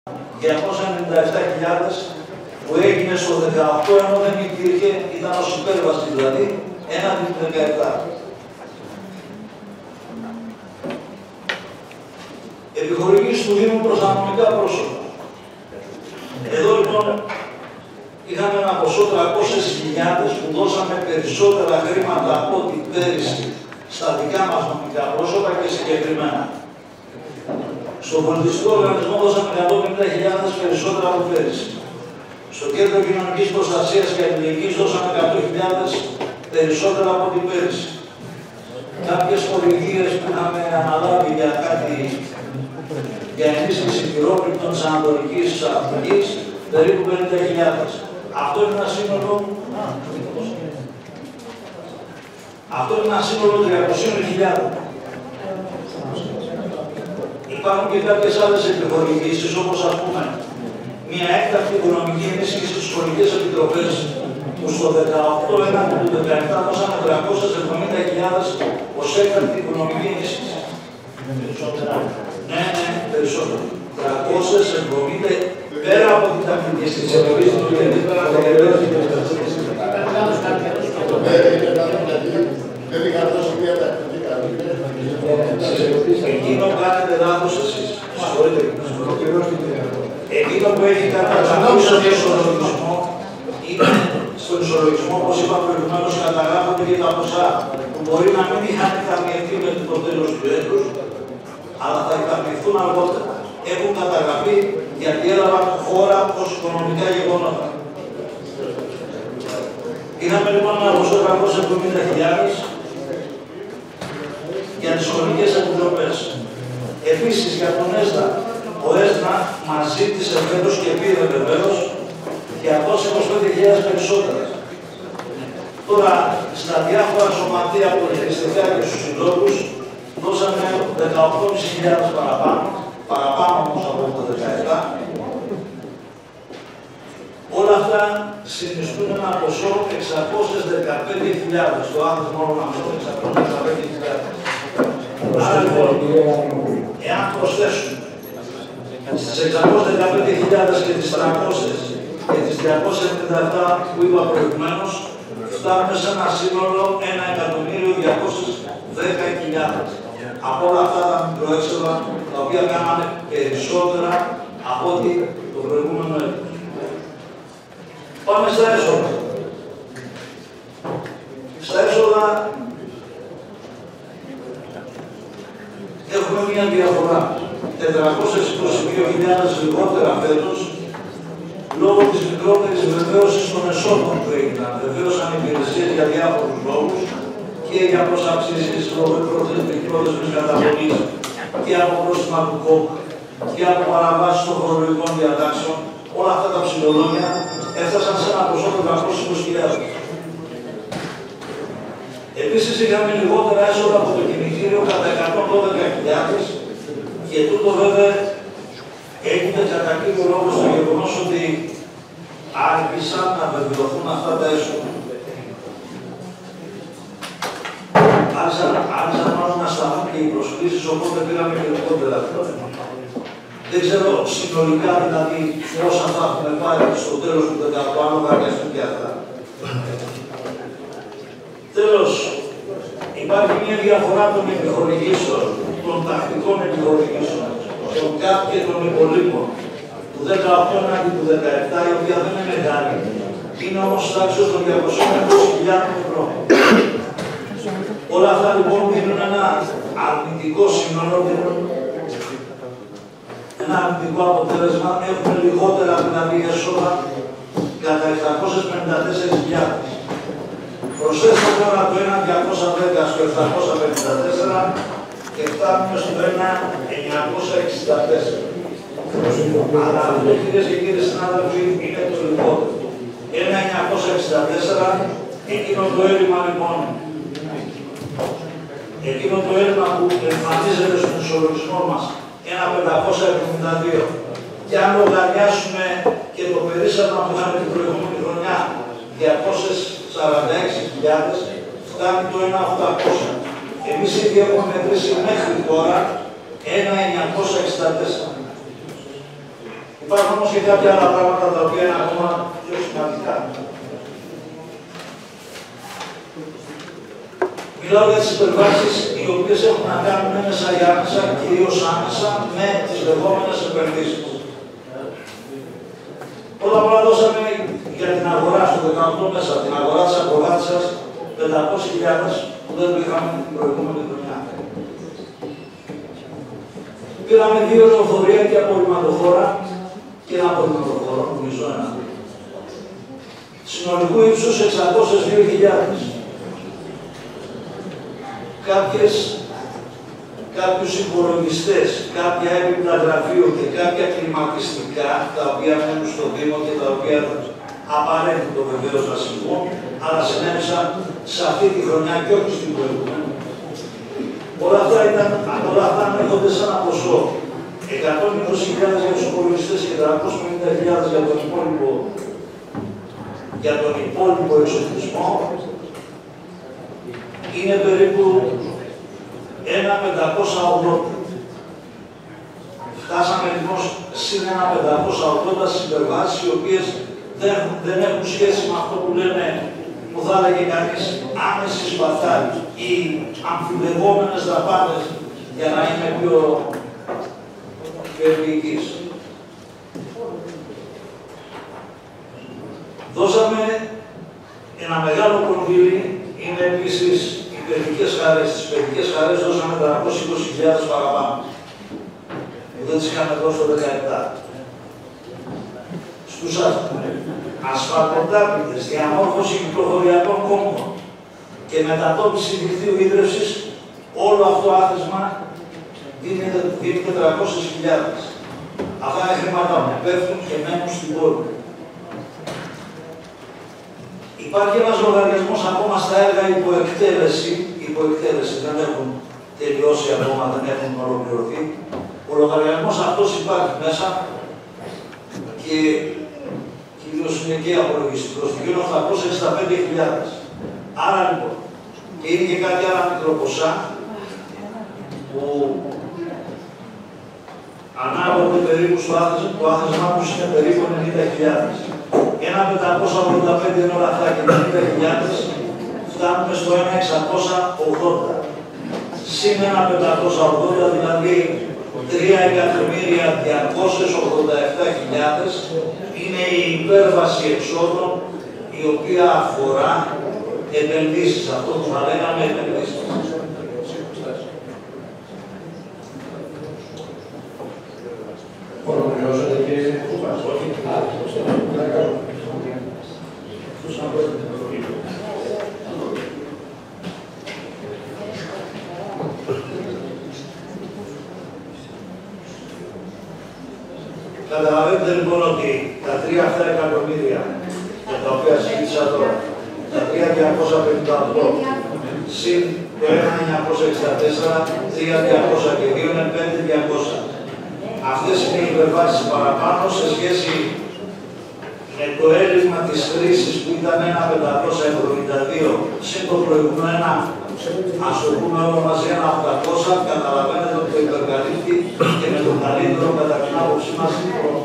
297.000 που έγινε στο 18, ενώ δεν υπήρχε, ήταν ως υπέρβαση δηλαδή, έναντι του 17. Επιχορηγήσεις του Δήμου προς τα νομικά πρόσωπα. Εδώ λοιπόν είχαμε ένα ποσό 300.000 που δώσαμε περισσότερα χρήματα από ό,τι πέρυσι στα δικά μας νομικά πρόσωπα και συγκεκριμένα. Στον πολιτιστικό οργανισμό δώσαμε 150.000 περισσότερα από πέρυσι. Στο Κέντρο Κοινωνικής Προστασίας και Αλληλεγγύης δώσαμε 100.000 περισσότερα από την πέρυσι. Κάποιες χορηγίες που είχαμε αναλάβει για κάτι, για ενίσχυση πυρόπληκτων της Ανατολικής Αφρικής, περίπου 50.000. Αυτό είναι ένα σύνολο. Αυτό είναι ένα σύνολο 300.000. Υπάρχουν και κάποιες άλλες επιχορηγήσεις, όπως ας πούμε μια έκτακτη οικονομική ενίσχυση στις σχολικές επιτροπές, που στο 18 έναντι του 17 δώσαμε 370.000 ως έκτακτη οικονομική ενίσχυση. Ναι, περισσότερο. 370, πέρα από την τακτική στις ερωτήσεις του Γενικού δεν είχα δώσει μια τακτική Εκείνο κάνετε λάθος εσείς. Συγχωρείτε. Εκείνο που έχει καταγραφεί στον ισολογισμό είναι στον ισολογισμό, όπως είπα προηγουμένως, καταγράφονται και τα ποσά που μπορεί να μην είχαν εκταμιευθεί με το τέλος του έτους, αλλά θα εκταμιευθούν αργότερα. Έχουν καταγραφεί γιατί έλαβαν χώρα ως οικονομικά γεγονότα. Είχαμε λοιπόν ένα ποσό 370.000 για τις σχολικές επιτροπές. Επίσης για τον ΕΣΔΑ, ο ΕΣΔΑ μας ζήτησε φέτος και πήρε βεβαίως 225.000 περισσότερα. Τώρα στα διάφορα σωματεία πολιτιστικά και στους συλλόγους δώσαμε 18.500 παραπάνω όμως από το 17. Όλα αυτά συνιστούν ένα ποσό 615.000. Το άθροισμα όλων αυτών 615.000. Άρα λοιπόν, εάν προσθέσουμε στις 615.000 και τις 300 και τις 297 που είπα προηγουμένως, φτάνουμε σε ένα σύνολο 1.210.000. Από όλα αυτά τα μικροέξοδα, τα οποία κάνανε περισσότερα από ό,τι το προηγούμενο έτος. Πάμε στα έσοδα. Στα έσοδα έχουμε μια διαφορά. 422.000 λιγότερα φέτος, λόγω της μικρότερης βεβαίωσης των εσόδων που έγιναν. Βεβαίωσαν υπηρεσίες για διάφορους λόγους και για προσαυξήσεις λόγω πρώτης καταβολής και από πρόστιμα του ΚΟΚ και από παραβάσεις των φορολογικών διατάξεων. Όλα αυτά τα ψηλολόγια έφτασαν σε ένα ποσό 420.000. Επίσης είχαμε λιγότερα έσοδα από το κημητήριο κατά 112.000 και τούτο βέβαια έγινε κατά κύριο λόγο στο γεγονός ότι άρχισαν να βεβαιωθούν αυτά τα έσοδα. Άρχισαν μάλλον να σταθούν και οι προσκλήσεις, οπότε πήραμε και λιγότερα. Δεν ξέρω συνολικά δηλαδή πόσα θα έχουμε πάρει στο τέλος του 18, αν λογαριαστούν και αυτά. Τέλος, υπάρχει μια διαφορά των επιχορηγήσεων, των τακτικών επιχορηγήσεων, των ΚΑΠ και των υπολείπων, του 18 έναντι του 17, η οποία δεν είναι μεγάλη. Είναι όμως τάξης των 220.000 ευρώ. Όλα αυτά λοιπόν δίνουν ένα αρνητικό σύνολο, ένα αρνητικό αποτέλεσμα. Έχουμε λιγότερα δηλαδή έσοδα κατά 754.000. Προσθέστε τώρα το 1.210 στο 754 και φτάνουμε στο 1.964. Αλλά αυτό, κυρίες και κύριοι συνάδελφοι, είναι το λιγότερο. 1.964, εκείνο το έλλειμμα λοιπόν, εκείνο το έλλειμμα που εμφανίζεται στον ισολογισμό μας, 1.572. Και αν λογαριάσουμε και το περίσσευμα που είχαμε την προηγούμενη χρονιά, 246.000, φτάνει το 1.800. Εμείς ήδη έχουμε μετρήσει μέχρι τώρα 1.964. Υπάρχουν όμως και κάποια άλλα πράγματα τα οποία είναι ακόμα πιο σημαντικά. Μιλάω για τις υπερβάσεις οι οποίες έχουν να κάνουν έμεσα ή άμεσα, κυρίως άμεσα, με τις λεγόμενες επενδύσεις. Πρώτα απ' όλα δώσαμε για την αγορά στο 18 μέσα, την αγορά της ακροβάτισσας, 500.000 που δεν το είχαμε την προηγούμενη χρονιά. Πήραμε 2 λεωφορεία και απορριμματοφόρα και ένα απορριμματοφόρο, μισό ένα. Συνολικού ύψους 602.000. Κάποιους υπολογιστές, κάποια έπιπλα γραφείο και κάποια κλιματιστικά, τα οποία μένουν στο Δήμο και τα οποία απαραίτητο βεβαίως να συμβούν, αλλά συνέβησαν σε αυτή τη χρονιά και όχι στην προηγούμενη. Όλα αυτά ανέχονται σε ένα ποσό 120.000 για τους υπολογιστές και 350.000 για τον υπόλοιπο εξοπλισμό. Είναι περίπου 1.580. Φτάσαμε λοιπόν συν 1.580 στις υπερβάσεις, οι οποίες δεν έχουν σχέση με αυτό που λέμε, που θα έλεγε κανείς, άμεση σπαθάρι ή αμφιλεγόμενες δαπάνες, για να είμαι πιο ευνοϊκής. Δώσαμε ένα μεγάλο κονδύλι, είναι επίσης οι παιδικές χαρές. Στις παιδικές χαρές δώσαμε 320.000 παραπάνω, που δεν τις είχαμε δώσει το 2017. Στους ασφαλτοτάπητες, διαμόρφωση κυκλοφοριακών κόμβων και μετατόπιση δικτύου ίδρυυσης, όλο αυτό άθροισμα δίνει 400.000. Αυτά είναι χρήματα που πέφτουν και μένουν στην πόλη. Υπάρχει ένας λογαριασμός ακόμα στα έργα υποεκτέλεση, δεν έχουν τελειώσει ακόμα, δεν έχουν ολοκληρωθεί. Ο λογαριασμός αυτός υπάρχει μέσα και κυρίως είναι και απολογιστικός, γύρω 865.000. Άρα λοιπόν, και είναι και κάποια άλλα μικροποσά που ανάγονται περίπου στο άθροισμά που είναι περίπου 90.000. Ένα 585 είναι όλα αυτά και 90.000, φτάνουμε στο 1.680. Συν ένα 580, δηλαδή 3.287.000 είναι η υπέρβαση εξόδων η οποία αφορά επενδύσεις, αυτό που θα λέγαμε επενδύσεις. Ολοκληρώσατε κύριε Κούπας. Καταλαβαίνετε λοιπόν ότι τα 3 εκατομμύρια για τα οποία συζήτησα τώρα, τα 3.258 συν το 1.964, 3.200 και 2 είναι 5.200. Αυτές είναι οι υπερβάσεις παραπάνω σε σχέση με το έλλειμμα της χρήσης που ήταν 1.572 συν το προηγούμενο ας το πούμε όλο μαζί 1.800, καταλαβαίνετε ότι το υπερκαλύπτει και με τον καλύτερο κατά την άποψή μας τρόπο.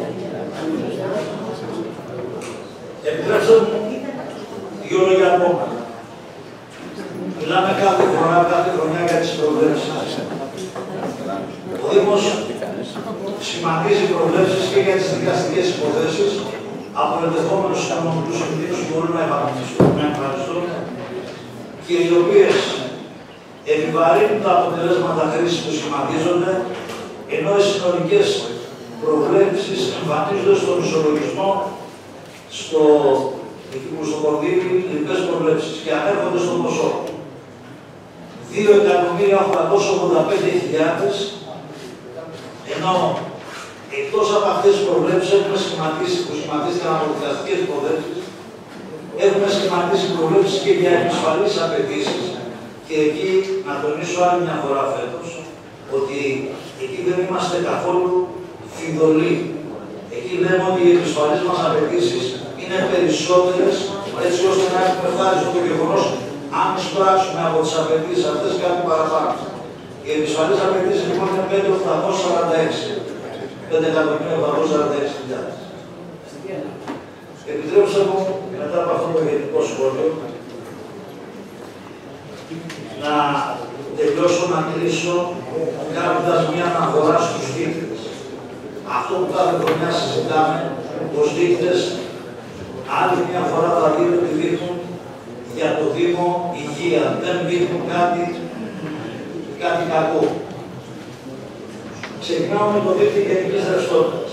Επιτρέψτε μου 2 λόγια ακόμα. Μιλάμε κάθε χρονιά για τις προβλέψεις. Ο Δήμος σχηματίζει προβλέψεις και για τις δικαστικές υποθέσεις από ενδεχόμενους οικονομικούς κινδύνους που μπορούν να εμφανιστούν και οι οποίες επιβαρύνουν τα αποτελέσματα χρήσης που σχηματίζονται, ενώ οι συνολικές προβλέψεις εμφανίζονται στον ισολογισμό, στο κονδύλι, λοιπές προβλέψεις και ανέρχονται στο ποσό. 2.885.000, ενώ εκτός από αυτές τις προβλέψεις έχουμε σχηματίσει, που σχηματίστηκαν από δικαστικές υποθέσεις, έχουμε σχηματίσει προβλέψεις και για επισφαλείς απαιτήσεις. Και εκεί, να τονίσω άλλη μια φορά φέτος, ότι εκεί δεν είμαστε καθόλου φιδωλοί. Εκεί λέμε ότι οι επισφαλείς μας απαιτήσεις είναι περισσότερες, έτσι ώστε να έχουμε φτάσει στο γεγονός αν εισπράξουμε από τις απαιτήσεις αυτές κάτι παραπάνω. Οι επισφαλείς απαιτήσεις λοιπόν είναι 5.846. 5.846.000. Επιτρέψτε μου, μετά από αυτό το γενικό σχόλιο, να τελειώσω, να κλείσω, κάνοντας μια αναφορά στους δείκτες. Αυτό που κάθε χρονιά συζητάμε, ως δείκτες, άλλη μια φορά θα δείτε ότι δείχνουν για το Δήμο υγεία. Δεν δείχνουν κάτι κακό. Ξεκινάω με το δείκτη γενικής ρευστότητας.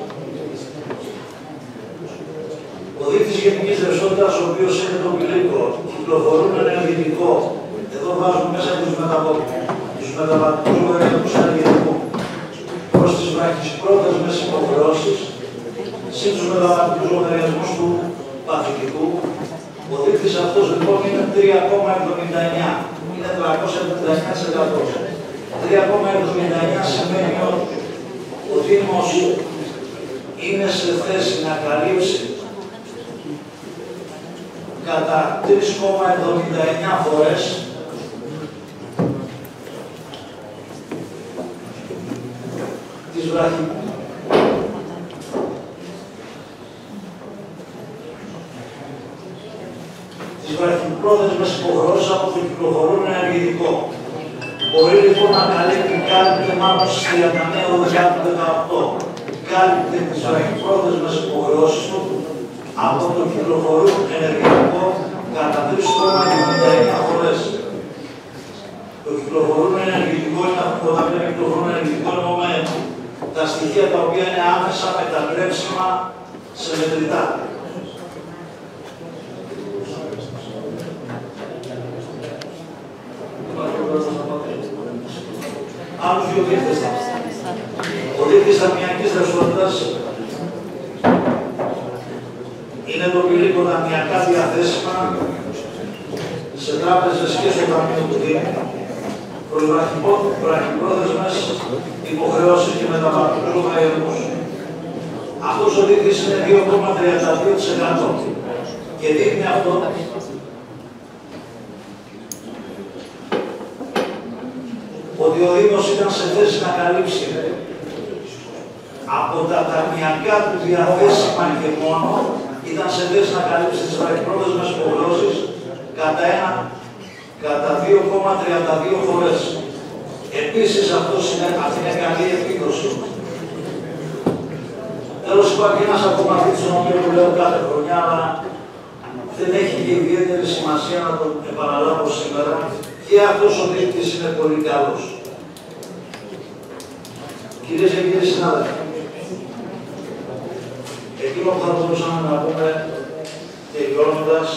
Ο δείκτης γενικής ρευστότητας, ο οποίος είναι το πυλίκο, κυκλοφορούν ενεργητικό. Εδώ βάζουμε μέσα τους μεταβατικούς λογαριασμούς ενεργητικού προς τις βραχυπρόθεσμες υποχρεώσεις, συν τους μεταβατικούς λογαριασμούς του παθητικού. Ο δείκτης αυτός λοιπόν είναι 3,79. Είναι 379%. 3,79 σημαίνει ότι ο Δήμος είναι σε θέση να καλύψει κατά 3,79 φορές τις βραχυπρόθεσμες υποχρεώσεις από το κυκλοφορούν ενεργητικό. Μπορεί λοιπόν να κάλυπτε μάλλον στις 31/12/18. Κάλυπτε τις βραχυπρόθεσμες υποχρεώσεις του από το κυκλοφορούν ενεργητικό κατά 3,79 φορές. Το κυκλοφορούν ενεργητικό είναι αυτό που όταν λέμε κυκλοφορούν ενεργητικό εννοούμε τα στοιχεία τα οποία είναι άμεσα μετατρέψιμα σε μετρητά. Άλλους δύο δείκτες. Ο δείκτης ταμιακής ρευστότητας είναι το πυλίκο ταμιακά διαθέσιμα σε τράπεζες και στο Ταμείο του Δήμου προς βραχυπρόθεσμες υποχρεώσεις και μεταβατικούς λογαριασμούς. Αυτός ο δείκτης είναι 2,32% και δείχνει αυτό ότι ο Δήμος ήταν σε θέση να καλύψει από τα ταμιακά του διαθέσιμα και μόνο, ήταν σε θέση να καλύψει τις βραχυπρόθεσμες υποχρεώσεις κατά 2,32 φορές. Επίσης, αυτή είναι καλή επίδοση. Τέλος, υπάρχει ένας ακόμα δείκτης, τον οποίο το λέω κάθε χρονιά, αλλά δεν έχει και ιδιαίτερη σημασία να τον επαναλάβω σήμερα. Και αυτός ο δείκτης είναι πολύ καλός. Κυρίες και κύριοι συνάδελφοι, εκείνο που θα μπορούσαμε να πούμε τελειώνοντας,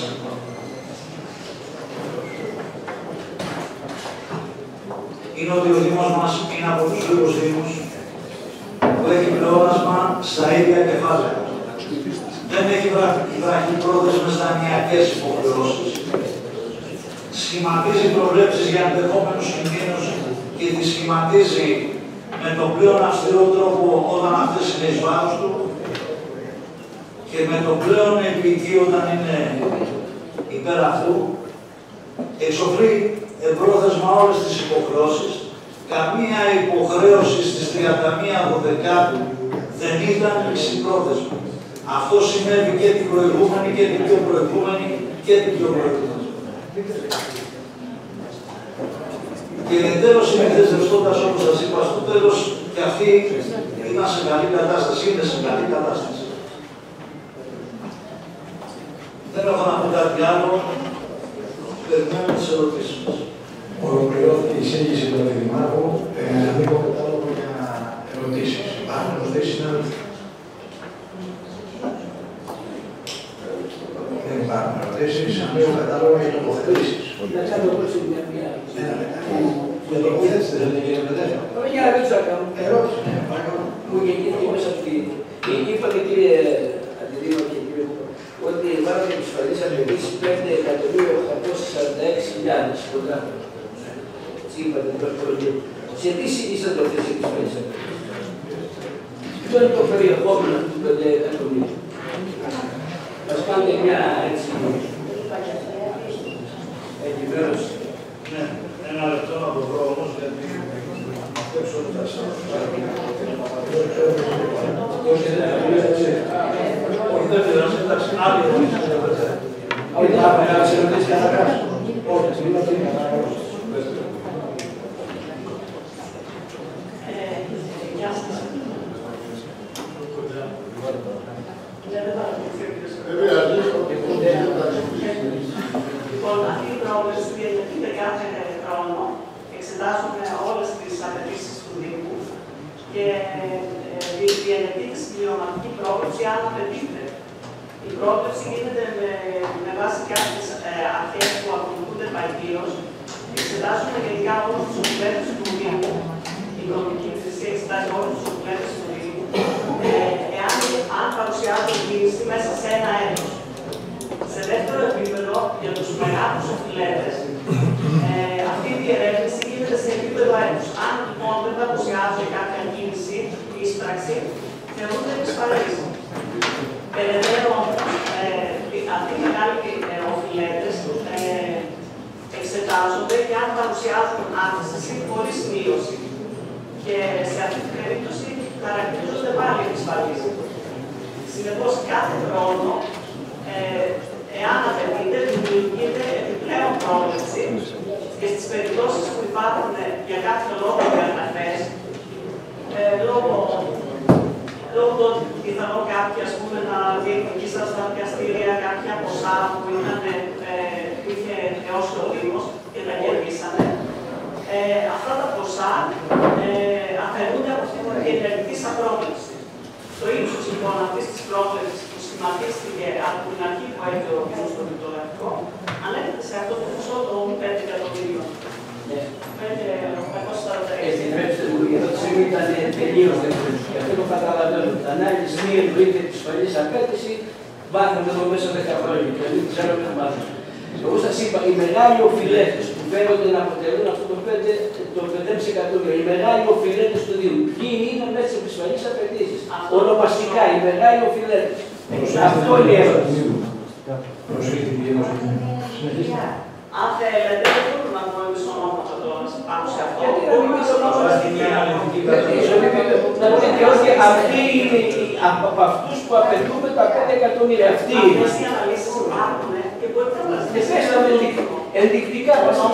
είναι ότι ο Δήμος μας είναι από τους λίγους Δήμους που έχει πλεόνασμα στα ίδια κεφάλαια. Δεν έχει βραχυπρόθεσμες δανειακές υποχρεώσεις. Σχηματίζει προβλέψεις για ενδεχόμενους κινδύνους και τις σχηματίζει με τον πλέον αυστηρό τρόπο όταν αυτές είναι εις βάρος του και με τον πλέον επική όταν είναι υπέρ αυτού. Εξοφλεί εμπρόθεσμα όλες τις υποχρεώσεις. Καμία υποχρέωση στις 31/12 δεν ήταν εξυπρόθεσμα. Αυτό συνέβη και την προηγούμενη και την πιο προηγούμενη και την πιο προηγούμενη. Και τέλος οι δείκτες ρευστότητας, όπως σας είπα στο τέλος, και αυτοί ήταν σε καλή κατάσταση, είναι σε καλή κατάσταση. Δεν έχω να πω κάτι άλλο. Περιμένουμε τις ερωτήσεις μας. Ολοκληρώθηκε η εισήγηση του Δημάρχου. Ανοίγω κατάλογο για ερωτήσεις. Υπάρχουν ερωτήσεις, συνάδελφοι? Δεν υπάρχουν ερωτήσεις. Ανοίγω κατάλογο για τοποθετήσεις. Να κάνω όπως είναι μια Για τοποθέτηση δεν είναι, κύριε Πετέφα? όχι, για να ρωτήσω να κάνω. Ερώτηση, παρακαλώ. Μου γεννήθηκε μέσα αυτή. Είπατε, κύριε Αντιδήμαρχε, κύριε ότι βάλαμε επισφαλείς απαιτήσεις 5.846.000 κοντά. Έτσι είπατε την προφορική. Σε τι συνίσταται αυτές οι επισφαλείς απαιτήσεις? Ποιο είναι το περιεχόμενο του 5 εκατομμύρια? Μας κάνετε μια έτσι ενημέρωση. Ναι, ένα λεπτό να το βρω όμως, γιατί έξω δεν θα σας. κάνεις ερωτήσεις καταρχάς. Όχι, μην το είναι παρακαλώ. Γεια σας. Λοιπόν, αυτή η πρόβλεψη διατηρείται κάθε χρόνο. Εξετάζουμε όλες τις απαιτήσεις του Δήμου και διατηρείται τη συμπληρωματική πρόβλεψη αν απαιτείται. Η πρόβλεψη γίνεται με βάση κάποιες αρχές που ακολουθούνται παγκίως. Εξετάζουμε γενικά όλους τους οφειλέτες του Δήμου. Η οικονομική υπηρεσία εξετάζει όλους τους οφειλέτες του Δήμου. Αν παρουσιάζουν κίνηση μέσα σε ένα έτος. Σε δεύτερο επίπεδο, για τους μεγάλους οφειλέτες, αυτή η διερεύνηση γίνεται σε επίπεδο έτους. Αν λοιπόν δεν παρουσιάζουν κάποια κίνηση ή εισπράξη, θεωρούνται επισφαλείς. Περαιτέρω όμως, αυτοί οι μεγάλοι οφειλέτες εξετάζονται και αν παρουσιάζουν αύξηση χωρίς μείωση. Και σε αυτή την περίπτωση χαρακτηρίζονται πάλι επισφαλείς. Συνεπώς, κάθε χρόνο, εάν απαιτείται, δημιουργείται επιπλέον πρόβλεψη και στις περιπτώσεις που υπάρχουν για κάποιο λόγο διαγραφές, λόγω του ότι πιθανόν κάποιοι να διεκδικήσαν στα δικαστήρια κάποια ποσά που είχε χρεώσει ο Δήμος και τα κερδίσανε. Αυτά τα ποσά αφαιρούνται από αυτή την διενεργητήσα πρόβλεψη. Το ύψος λοιπόν αυτής της πρόβλεψης που σχηματίστηκε από την αρχή που έγινε ο Δήμος στο Βιβλιογραφικό ανέρχεται σε αυτό το ποσό των 5 εκατομμυρίων. Επιτρέψτε μου, η ερώτησή μου ήταν τελείως διαφορετική. Και αυτό το καταλαβαίνω. Η ανάλυση μία εννοείται επισφαλής απέτηση, μάθαμε εδώ μέσα 10 χρόνια και δεν ξέρω να μάθουμε. Όπως σας είπα, οι μεγάλοι οφειλέτες που φαίνονται να αποτελούν αυτό το 5,5 εκατομμύρια, οι μεγάλοι οφειλέτες του Δήμου, ποιοι είναι μέσα στις επισφαλείς απαιτήσεις. Ονομαστικά, οι μεγάλοι οφειλέτες. Αυτό είναι η ερώτηση. Αν θέλετε, δεν μπορούμε να πούμε εμείς ονόματα τώρα πάνω σε αυτό. Γιατί να μην πεις ονόματα στην αναλυτική κατάσταση. Να πείτε ότι αυτοί είναι από αυτούς που απαιτούμε τα 5 εκατομμύρια. Αυτοί είναι. Αυτές οι αναλύσεις υπάρχουν και μπορείτε να μας Και πες τα ενδεικτικά μας τα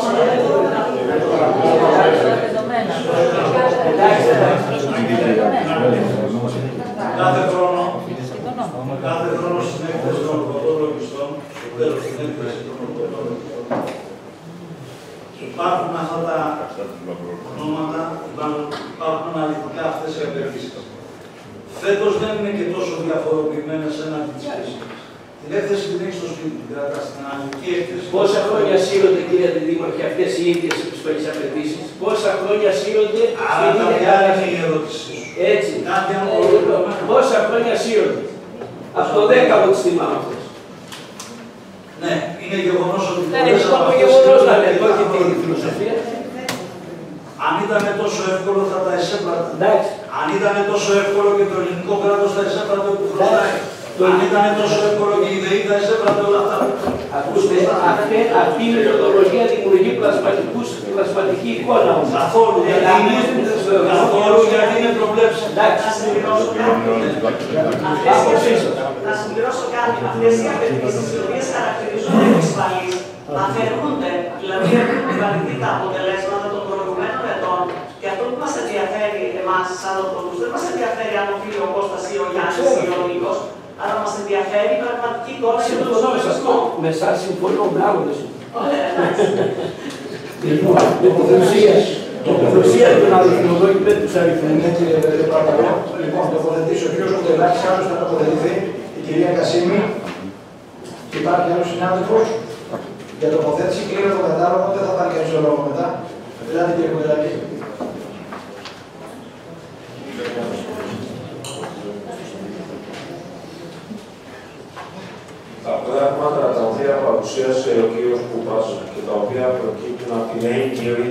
Κάθε χρόνο στην έκθεση των ορκωτών λογιστών, στο τέλος στην έκθεση των ορκωτών λογιστών, υπάρχουν αυτά τα ονόματα, υπάρχουν αναλυτικά αυτές οι απαιτήσεις. Φέτος δεν είναι και τόσο διαφοροποιημένες έναντι της κρίσης. Την έκθεση την έχεις στο σπίτι, την κρατάς στην αναλυτική έκθεση. Πόσα χρόνια σύρονται, κυρία Δήμαρχε, αυτές οι ίδιες επισφαλείς απαιτήσεις? Πόσα χρόνια σύρονται? Άρα κάποια άλλη είναι η ερώτησή σου. Έτσι. Πόσα χρόνια σύρονται? Από το 10 τις θυμάμαι αυτές. Ναι, είναι γεγονός ότι πολλές από αυτές γεγονός να λέμε, όχι την φιλοσοφία. Αν ήταν τόσο εύκολο θα τα εισέπρατα. Εντάξει. Αν ήταν τόσο εύκολο και το ελληνικό κράτος θα εισέπρατε ό,τι χρωστάει. Αν ήταν τόσο εύκολο και η ΔΕΗ θα εισέπρατε όλα αυτά. Ακούστε, αυτή η μεθοδολογία δημιουργεί πλασματική εικόνα όμως. Καθόλου, γιατί είναι προβλέψει. Να συμπληρώσω κάτι. Αυτές οι απαιτήσεις, οι οποίες χαρακτηρίζονται επισφαλείς, αφαιρούνται, δηλαδή έχουν επιβαρυνθεί τα αποτελέσματα των προηγουμένων ετών. Και αυτό που μας ενδιαφέρει εμάς, σαν ορκωτούς, δεν μας ενδιαφέρει αν οφείλει ο Κώστας ή ο Γιάννης ή ο Νίκος, αλλά μας ενδιαφέρει η πραγματική εικόνα για τον οργανισμό. Με εσάς συμφωνώ, μπράβο να σου. Λοιπόν, τοποθεσία του να δοκιμοδόκει με τους αριθμούς, κύριε παρακαλώ. Λοιπόν, τοποθετήσει ο κ. Μοντελάκης, άλλος θα τοποθετηθεί η κυρία Κασίμη. Υπάρχει άλλος συνάδελφος για τοποθέτηση. Κλείνω το κατάλογο, δεν θα πάρει κανείς το λόγο μετά. Δηλαδή, κύριε Μοντελάκη. Τα πράγματα τα οποία παρουσίασε ο κ. Κούπας και τα οποία προκύπτουν από την έγκυρη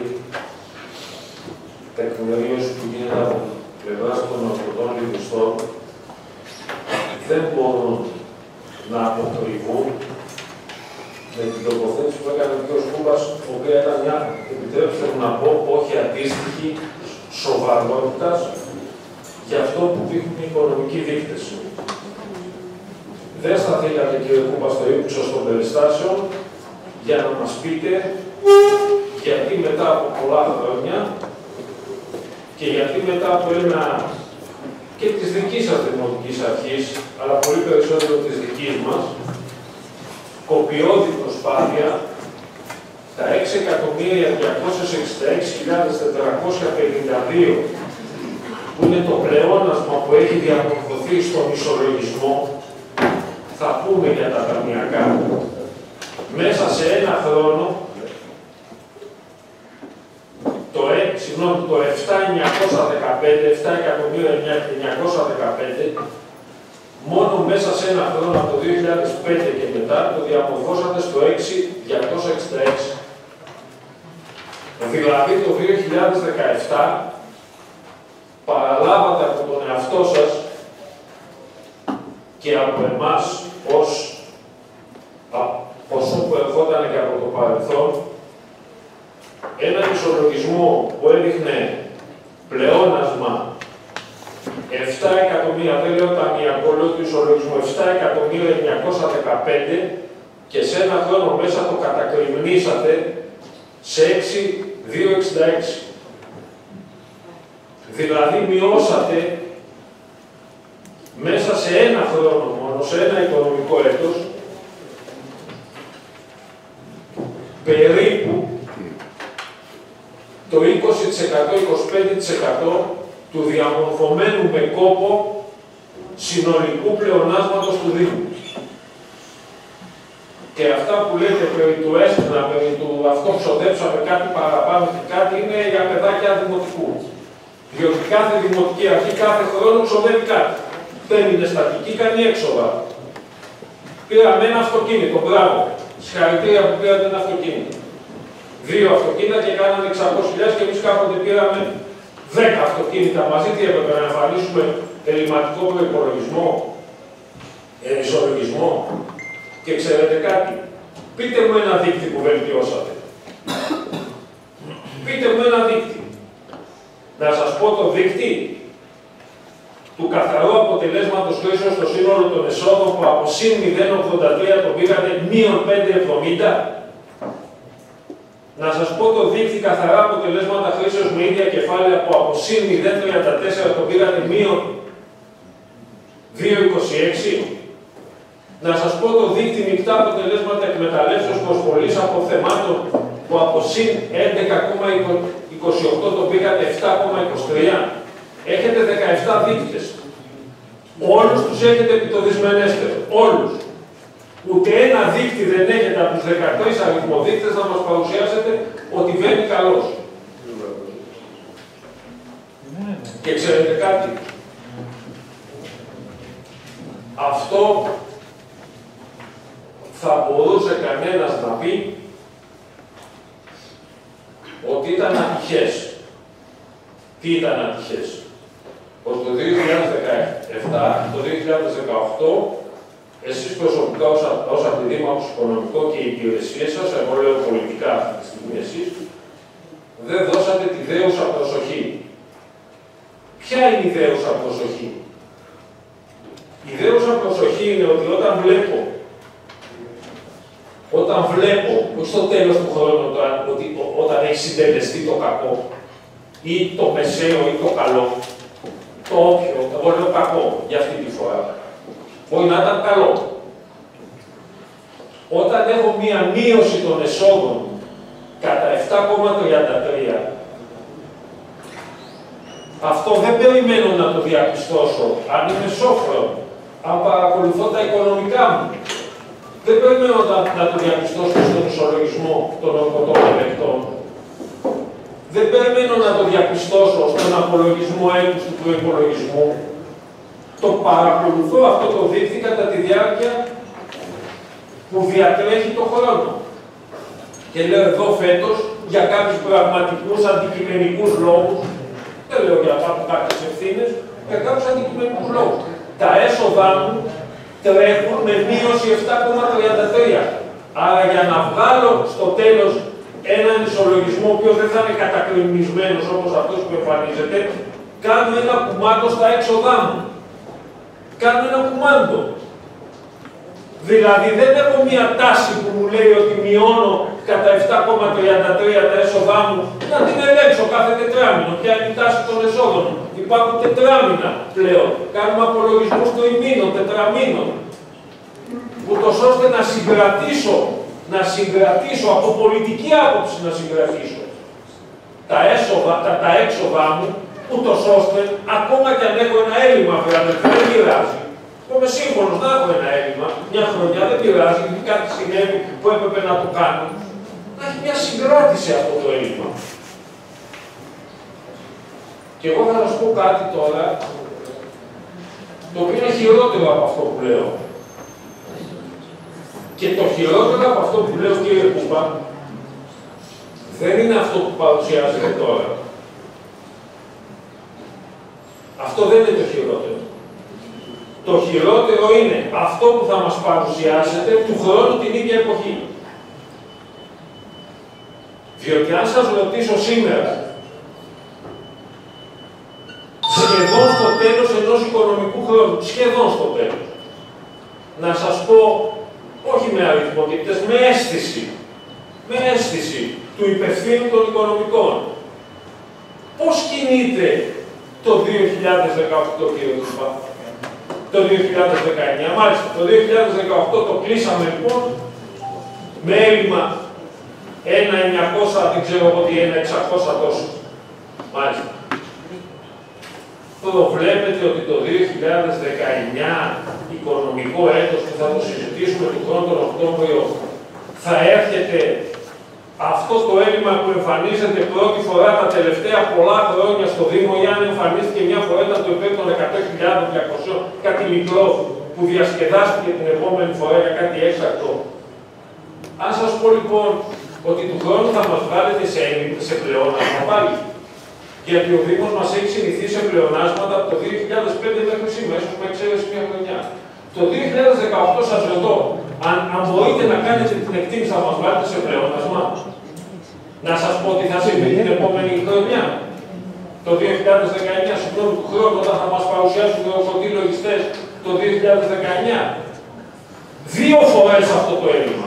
τεκμηρίωση που γίνεται από πλευράς των ορκωτών λογιστών δεν μπορούν να αποκρυβούν με την τοποθέτηση που έκανε ο κ. Κούπας, η οποία ήταν μια, επιτρέψτε μου να πω, όχι αντίστοιχη σοβαρότητας για αυτό που δείχνουν οι οικονομικοί δείκτες. Δεν σταθήκατε, κύριε Κούπα, στο ύψος των περιστάσεων, για να μας πείτε γιατί μετά από πολλά χρόνια και γιατί μετά από ένα και της δικής σας δημοτικής αρχής, αλλά πολύ περισσότερο της δικής μας, κοπιώδη προσπάθεια, τα 6.266.452 που είναι το πλεόνασμα που έχει διαμορφωθεί στον ισολογισμό, θα πούμε για τα ταμιακά, μέσα σε ένα χρόνο, το 7.915, μόνο μέσα σε ένα χρόνο από το 2005 και μετά το διαμορφώσατε στο 6.266. Δηλαδή το 2017 παραλάβατε από τον εαυτό σας και από εμάς ως ποσό που ερχόταν και από το παρελθόν έναν ισολογισμό που έδειχνε πλεόνασμα 7 εκατομμύρια, δεν λέω ταμιακό, λέω του ισολογισμού 7.915 και σε ένα χρόνο μέσα το κατακριμνήσατε σε 6.266. Δηλαδή μειώσατε μέσα σε ένα χρόνο μόνο, σε ένα οικονομικό έτος, περίπου το 20%-25% του διαμορφωμένου με κόπο συνολικού πλεονάσματος του Δήμου. Και αυτά που λέτε περί του έστνα, περί του αυτό ξοδέψαμε κάτι παραπάνω και κάτι, είναι για παιδάκια δημοτικού. Διότι κάθε δημοτική αρχή κάθε χρόνο ξοδεύει κάτι. Δεν είναι στατική, κάνει έξοδα. Πήραμε ένα αυτοκίνητο, μπράβο. Συγχαρητήρια που πήρατε ένα αυτοκίνητο. 2 αυτοκίνητα και κάνανε 600.000 και εμείς κάποτε πήραμε 10 αυτοκίνητα μαζί. Τι έπρεπε να εμφανίσουμε ελλειμματικό προϋπολογισμό, ισολογισμό. Και ξέρετε κάτι, πείτε μου ένα δείκτη που βελτιώσατε. Πείτε μου ένα δείκτη. Να σας πω το δείκτη του καθαρού αποτελέσματος χρήσεως στο σύνολο των εσόδων που από συν 0,83 το πήγατε μείον 5,70. Να σας πω το δείκτη καθαρά αποτελέσματα χρήσεως με ίδια κεφάλαια που από συν 0,34 το πήγατε μείον 2,26. Να σας πω το δείκτη μεικτά αποτελέσματα εκμεταλλεύσεως προσβολής αποθεμάτων που από συν 11,28 το πήγατε 7,23. Έχετε 17 δείκτες. Όλους τους έχετε επί το δυσμενέστερο. Όλους. Ούτε ένα δείκτη δεν έχετε από τους 13 αριθμοδείκτες να μας παρουσιάσετε ότι βαίνει καλός. Και ξέρετε κάτι. Αυτό θα μπορούσε κανένας να πει ότι ήταν ατυχές. Τι ήταν ατυχές? Ότι το 2017, το 2018, εσείς προσωπικά ως αντιδήμαρχος οικονομικό και οι υπηρεσίες σας, εγώ λέω πολιτικά αυτή τη στιγμή εσείς, δεν δώσατε τη δέουσα προσοχή. Ποια είναι η δέουσα προσοχή? Η δέουσα προσοχή είναι ότι όταν βλέπω, όχι στο τέλος του χρόνου, ότι όταν έχει συντελεστεί το κακό, ή το μεσαίο ή το καλό, το όποιο, εγώ λέω κακό για αυτή τη φορά, μπορεί να ήταν καλό. Όταν έχω μία μείωση των εσόδων κατά 7,33, αυτό δεν περιμένω να το διαπιστώσω, αν είμαι σόφρον, αν παρακολουθώ τα οικονομικά μου. Δεν περιμένω να το διαπιστώσω στον ισολογισμό των ορκωτών ελεκτών. Δεν περιμένω να το διαπιστώσω στον απολογισμό έτους του προϋπολογισμού. Το παρακολουθώ αυτό το δείκτη κατά τη διάρκεια που διατρέχει το χρόνο. Και λέω εδώ φέτος, για κάποιους πραγματικούς αντικειμενικούς λόγους, δεν λέω για κάποιες ευθύνες, για κάποιους αντικειμενικούς λόγους. Τα έσοδά μου τρέχουν με μείωση 7,33. Άρα για να βγάλω στο τέλος έναν ισολογισμό ο οποίος δεν θα είναι κατακριμνισμένος όπως αυτός που εμφανίζεται, κάνω ένα κουμάντο στα έξοδά μου. Κάνω ένα κουμάντο. Δηλαδή δεν έχω μία τάση που μου λέει ότι μειώνω κατά 7,33 τα έσοδά μου να την ελέγξω κάθε τετράμινο. Ποια είναι η τάση των εσόδων. Υπάρχουν τετράμινα πλέον. Κάνουμε απολογισμούς το ημίνο, τετραμίνο. Ούτως ώστε να συγκρατήσω από πολιτική άποψη να συγκρατήσω τα έξοδα μου, ούτως ώστε ακόμα και αν έχω ένα έλλειμμα, βέβαια, δεν πειράζει. Είμαι σύμφωνος να έχω ένα έλλειμμα, μια χρονιά δεν πειράζει, γιατί κάτι συνέβη που έπρεπε να το κάνω. Να έχει μια συγκράτηση αυτό το έλλειμμα. Και εγώ θα σας πω κάτι τώρα, το οποίο είναι χειρότερο από αυτό που λέω. Και το χειρότερο από αυτό που λέω, κύριε Κούπα, δεν είναι αυτό που παρουσιάζεται τώρα. Αυτό δεν είναι το χειρότερο. Το χειρότερο είναι αυτό που θα μας παρουσιάσετε του χρόνου την ίδια εποχή. Διότι αν σας ρωτήσω σήμερα, σχεδόν στο τέλος ενός οικονομικού χρόνου, σχεδόν στο τέλος, να σας πω, όχι με αριθμότητες, με αίσθηση του υπευθύνου των οικονομικών, πώς κινείται το 2018, κύριε Κούπα, το 2019, μάλιστα, το 2018 το κλείσαμε λοιπόν με έλλειμμα 1.900, δεν ξέρω εγώ τι, 1.600 τόσο. Μάλιστα. Προβλέπετε ότι το 2019 οικονομικό έτος που θα το συζητήσουμε του χρόνου τον Οκτώβριο θα έρχεται αυτό το έλλειμμα που εμφανίζεται πρώτη φορά τα τελευταία πολλά χρόνια στο Δήμο, ή αν εμφανίστηκε μια φορά ήταν το επίπεδο των 100.200, κάτι μικρό που διασκεδάστηκε την επόμενη φορά για κάτι έκτακτο. Αν σας πω λοιπόν ότι του χρόνου θα μας βάλετε σε πλεόνασμα πάλι, γιατί ο Δήμος μας έχει συνηθίσει σε πλεονάσματα από το 2005 μέχρι σήμερα, ίσως με εξαίρεση μια χρονιά. Το 2018 σας ρωτώ, αν μπορείτε να κάνετε την εκτίμηση, θα μας βάλετε σε πλεόνασμα. Να σας πω τι θα συμβεί την επόμενη χρονιά. Το 2019, συγγνώμη, του χρόνου, όταν θα μας παρουσιάσουν οι ορκωτοί λογιστές το 2019. 2 φορές αυτό το έλλειμμα.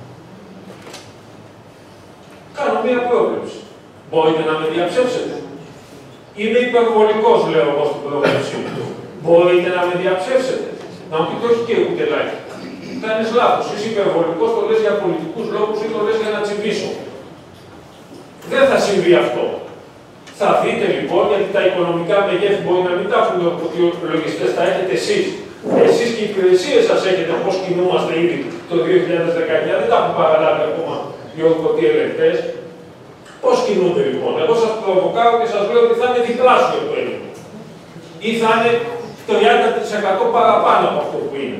Κάνω μία πρόβλεψη. Μπορείτε να με διαψεύσετε. Είμαι υπερβολικός, λέω εγώ στην πρόβλεψή μου. Μπορείτε να με διαψεύσετε. Να μου πείτε, όχι κύριε Κουτελάκη. Κάνεις λάθος. Είσαι υπερβολικός, το λες για πολιτικούς λόγους ή το λες για να τσιμπήσω. Δεν θα συμβεί αυτό. Θα δείτε λοιπόν, γιατί τα οικονομικά μεγέθη μπορεί να μην τα έχουν οι λογιστές, τα έχετε εσείς. Εσείς και οι υπηρεσίες σας έχετε πώς κινούμαστε ήδη το 2019, δεν τα έχουν παραλάβει ακόμα οι ορκωτοί ελεγκτές. Πώς κινούνται λοιπόν. Εγώ σας προβοκάω και σας λέω ότι θα είναι διπλάσιο το έλλειμμα. Ή θα είναι το 30% παραπάνω από αυτό που είναι.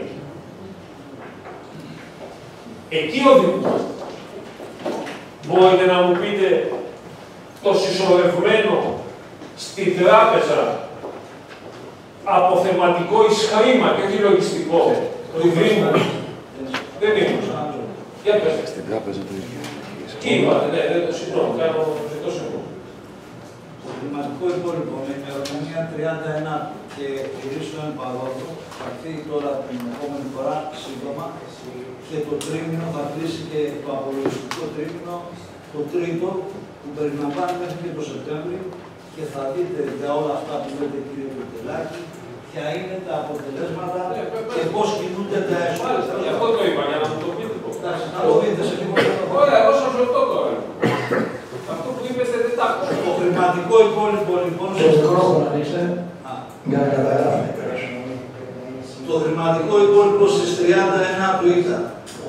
Εκεί οδηγούμαστε. Μπορείτε να μου πείτε το συσσωρευμένο στην τράπεζα αποθεματικό εις χρήμα και όχι λογιστικό του Δήμου. Δεν ήμουν. Για πες. Στην τράπεζα του ίδιου. Τι είπατε, ναι, δεν το συγγνώμη, κάνω ζητώ συγγνώμη. Το χρηματικό υπόλοιπο με ημερομηνία 31 και γυρίσεων παρόδου θα έρθει τώρα την επόμενη φορά σύντομα και το τρίμηνο θα κλείσει και το απολογιστικό τρίμηνο, το τρίτο που περιλαμβάνει μέχρι και το Σεπτέμβριο και θα δείτε για όλα αυτά που λέτε κύριε Κουτελάκη ποια είναι τα αποτελέσματα και πώς κινούνται τα έσοδα. Γι' αυτό το είπα, για να μου το πείτε. Να το δείτε σε λίγο. Ωραία, εγώ σας ρωτώ τώρα. Αυτό που είπες δεν τα άκουσα. Το χρηματικό υπόλοιπο λοιπόν. Στο μικρόφωνο ανοίξτε. Για να καταλάβουμε. Το χρηματικό υπόλοιπο στις 31 του ήταν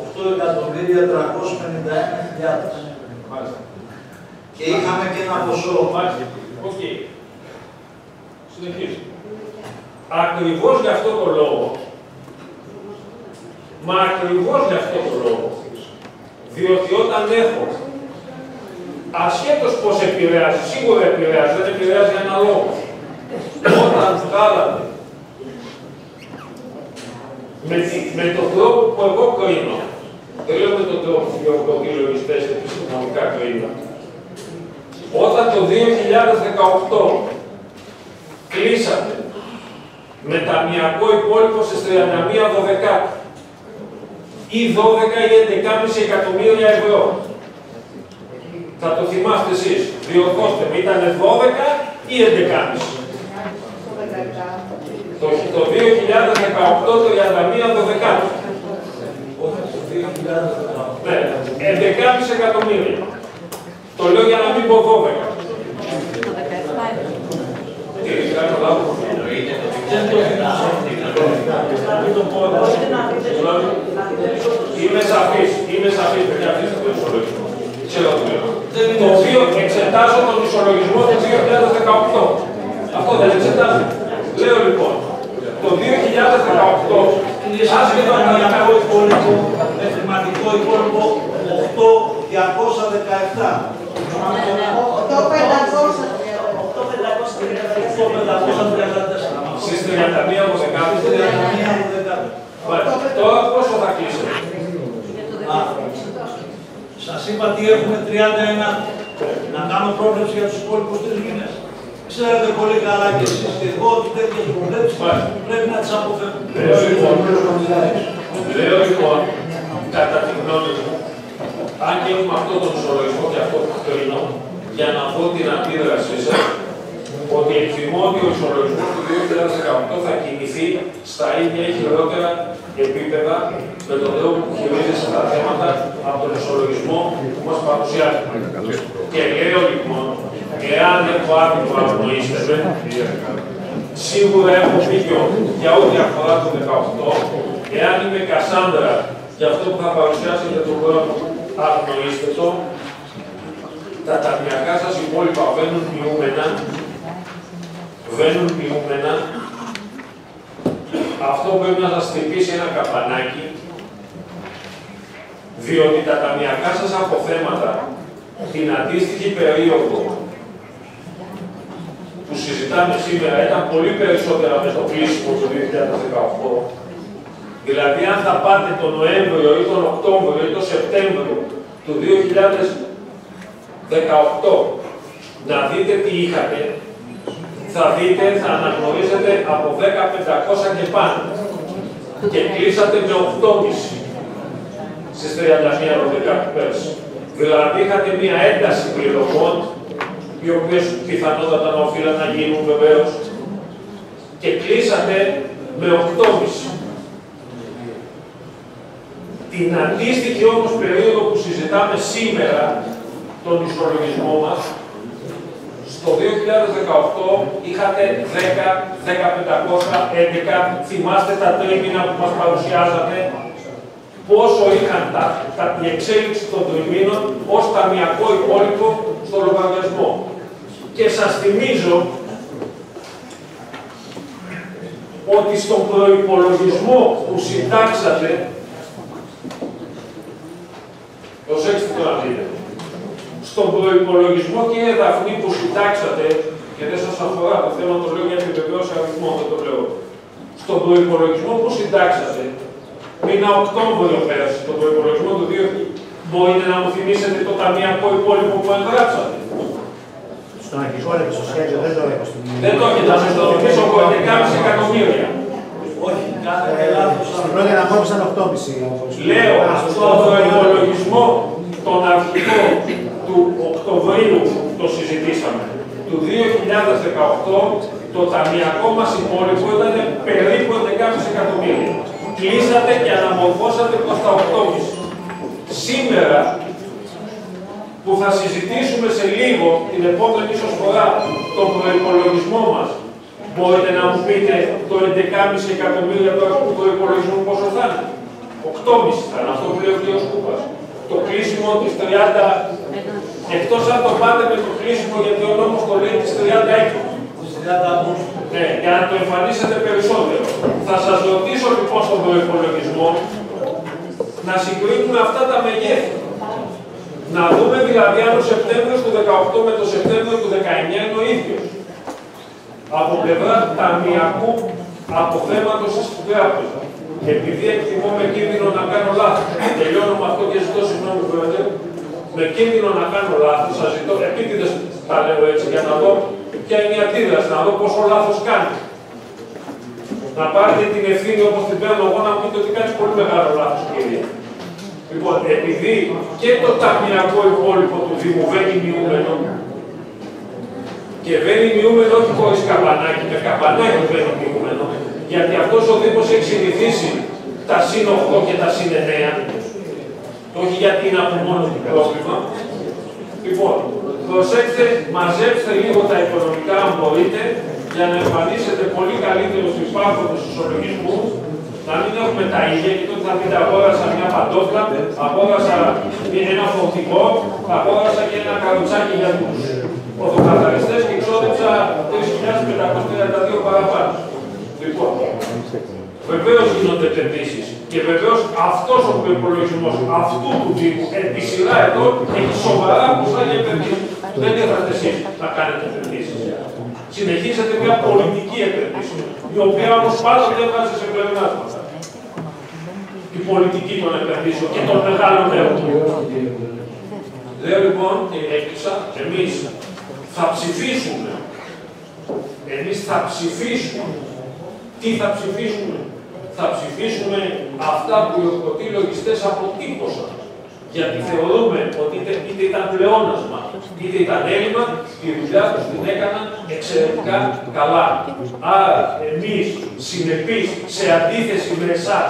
8.351.000. Και είχαμε και ένα ποσό. Οκ. Συνεχίζω. Ακριβώς για αυτό το λόγο, μα ακριβώς για αυτό το λόγο, διότι όταν έχω, ασχέτως πώς επηρεάζει, σίγουρα επηρεάζει, δεν επηρεάζει ένα λόγο. Όταν βγάλατε με τον τρόπο που εγώ κρίνω, δεν λέω με τον τρόπο που οι ορκωτοί λογιστές επιστημονικά κρίνω, όταν το 2018 κλείσατε με ταμιακό υπόλοιπο στις 31 Δωδεκάτου ή 12 ή 11,5 εκατομμύρια ευρώ. Θα το θυμάστε εσείς. Διορθώστε με, ήταν 12 ή 11,5. Το 2018 το 31 12,5. Ναι, 11,5 εκατομμύρια. Το λέω για να μην πω 12. Τι, κάνω λάθος. Είμαι σαφής, παιδιά, αφήστε το ισολογισμό. Το οποίο εξετάζω τον ισολογισμό του 2018. Αυτό δεν εξετάζω. Λέω λοιπόν, το 2018, άσχετο ταμιακό υπόλοιπο, με χρηματικό υπόλοιπο 8.217. 8.534. στις 31 από 10. Τώρα πόσο θα κλείσετε? Σας είπα ότι έχουμε 31. Να κάνω πρόβλεψη για τους υπόλοιπους 3 μήνες. Ξέρετε πολύ καλά και εσείς και εγώ ότι τέτοιες προβλέψεις πρέπει να τις αποφεύγουμε. Λέω λοιπόν, κατά τη γνώμη μου, αν και έχουμε αυτό τον ισολογισμό και αυτό που κρίνω, για να δω την αντίδρασή σας, ότι εκτιμώ ότι ο ισολογισμός του 2018 θα κινηθεί στα ίδια ή χειρότερα επίπεδα με τον τρόπο που χειρίζεσαι τα θέματα από τον ισολογισμό που μας παρουσιάζει. Και λέω λοιπόν, εάν έχω άδικο να αγνοήσετε, σίγουρα έχω δίκιο για ό,τι αφορά το 18, εάν είμαι Κασάνδρα για αυτό που θα παρουσιάσετε τον χρόνο, αγνοήστε το, τα ταμιακά σας υπόλοιπα βαίνουν μειούμενα, αυτό πρέπει να σας χτυπήσει ένα καπανάκι, διότι τα ταμιακά σας αποθέματα την αντίστοιχη περίοδο που συζητάμε σήμερα ήταν πολύ περισσότερα με το κλείσιμο του 2018. Δηλαδή, αν θα πάτε τον Νοέμβριο ή τον Οκτώβριο ή τον Σεπτέμβριο του 2018 να δείτε τι είχατε, θα δείτε, θα αναγνωρίζετε από 10.500 και πάνω. Και κλείσατε με 8,5 στις 31 Δεκάτου πέρσι. Δηλαδή, είχατε μία ένταση πληρωμών, οι οποίες πιθανότατα να οφείλαν να γίνουν βεβαίως, και κλείσατε με 8,5. Την αντίστοιχη όμως περίοδο που συζητάμε σήμερα, τον ισολογισμό μας, στο 2018 είχατε 10, 10.500, 11, θυμάστε τα τρίμηνα που μας παρουσιάζατε, πόσο είχαν η εξέλιξη των τριμήνων ως ταμιακό υπόλοιπο στο λογαριασμό. Και σας θυμίζω ότι στον προϋπολογισμό που συντάξατε, προσέξτε το να δείτε, στον προϋπολογισμό, κύριε Δαφνή, που συντάξατε, και δεν σας αφορά το θέμα, το λέω για επιβεβαίωση αριθμό, δεν το λέω. Στον προϋπολογισμό που συντάξατε, μήνα Οκτώβριο πέρασε, τον προϋπολογισμό του 2, μπορείτε να μου θυμίσετε το ταμιακό υπόλοιπο που εγγράψατε? Στον αρχικό έλεγε στο σχέδιο, δεν το έχω στην Ελλάδα. Δεν το έχετε, να σας το θυμίσω, 11,5 εκατομμύρια. Όχι, κάνετε λάθος. Στην πρώτη αναμόρφωση ήταν 8,5. Λέω, στον προϋπολογισμό, τον αρχικό του Οκτωβρίου το συζητήσαμε. Του 2018 το ταμιακό μας υπόλοιπο ήταν περίπου 11,5 εκατομμύρια. Κλείσατε και αναμορφώσατε προς τα 8,5. Σήμερα, που θα συζητήσουμε σε λίγο την επόμενη ίσως φορά τον προϋπολογισμό μας, μπορείτε να μου πείτε το 11,5 εκατομμύρια του αρχικού προϋπολογισμού πόσο θα είναι? 8,5 θα είναι, αυτό που λέει ο κ. Κούπας. Το κλείσιμο της 30, εκτός αν το πάτε με το κλείσιμο, γιατί ο νόμος το λέει της 36. Ναι, για να το εμφανίσετε περισσότερο. Θα σας ρωτήσω λοιπόν στον προϋπολογισμό να συγκρίνουμε αυτά τα μεγέθη. Να δούμε δηλαδή αν ο Σεπτέμβριος του 18 με το Σεπτέμβριο του 19 είναι ο ίδιος. Από πλευρά ταμιακού αποθέματος στην τράπεζα. Επειδή εκτιμώ με κίνδυνο να κάνω λάθος, τελειώνω με αυτό και ζητώ συγγνώμη πρόεδρε, με κίνδυνο να κάνω λάθος, σας ζητώ, επίτηδες τα λέω έτσι, για να δω ποια είναι η αντίδραση, να δω πόσο λάθος κάνει. να πάρετε την ευθύνη όπως την παίρνω εγώ, να πείτε ότι κάνεις πολύ μεγάλο λάθος, κύριε. Λοιπόν, επειδή και το ταμιακό υπόλοιπο του Δήμου βαίνει μειούμενο, και βαίνει μειούμενο όχι χωρίς καμπανάκι, με καμπανάκι βαίνει μειούμενο, γιατί αυτός ο Δήμος έχει συνηθίσει τα συν 8 και τα συν 9, όχι γιατί είναι από μόνο του πρόβλημα. Λοιπόν, προσέξτε, μαζέψτε λίγο τα οικονομικά αν μπορείτε, για να εμφανίσετε πολύ καλύτερο στους υπάρχοντες ισολογισμούς, να μην έχουμε τα ίδια, και τότε θα πείτε αγόρασα μια παντόφλα, αγόρασα ένα φορτηγό, αγόρασα και ένα καροτσάκι για τους οδοκαθαριστές και ξόδεψα 3.532 παραπάνω. Λοιπόν, βεβαίως γίνονται επενδύσεις και βεβαίως αυτός ο προϋπολογισμός αυτού του τύπου επί σειρά εδώ έχει σοβαρά ποσά για επενδύσεις. Δεν ήρθατε εσείς να κάνετε επενδύσεις. Συνεχίζετε μια πολιτική επένδυση, η οποία όμως πάντοτε έβγαζε σε πλεονάσματα. Η πολιτική των επενδύσεων και των μεγάλων έργων. Λέω λοιπόν και έκλεισα, εμείς θα ψηφίσουμε. Εμείς θα ψηφίσουμε. Τι θα ψηφίσουμε? Θα ψηφίσουμε αυτά που οι ορκωτοί λογιστές αποτύπωσαν. Γιατί θεωρούμε ότι είτε ήταν πλεόνασμα, είτε ήταν έλλειμμα, τη δουλειά τους την έκαναν εξαιρετικά καλά. Άρα, εμείς συνεπείς σε αντίθεση με εσάς,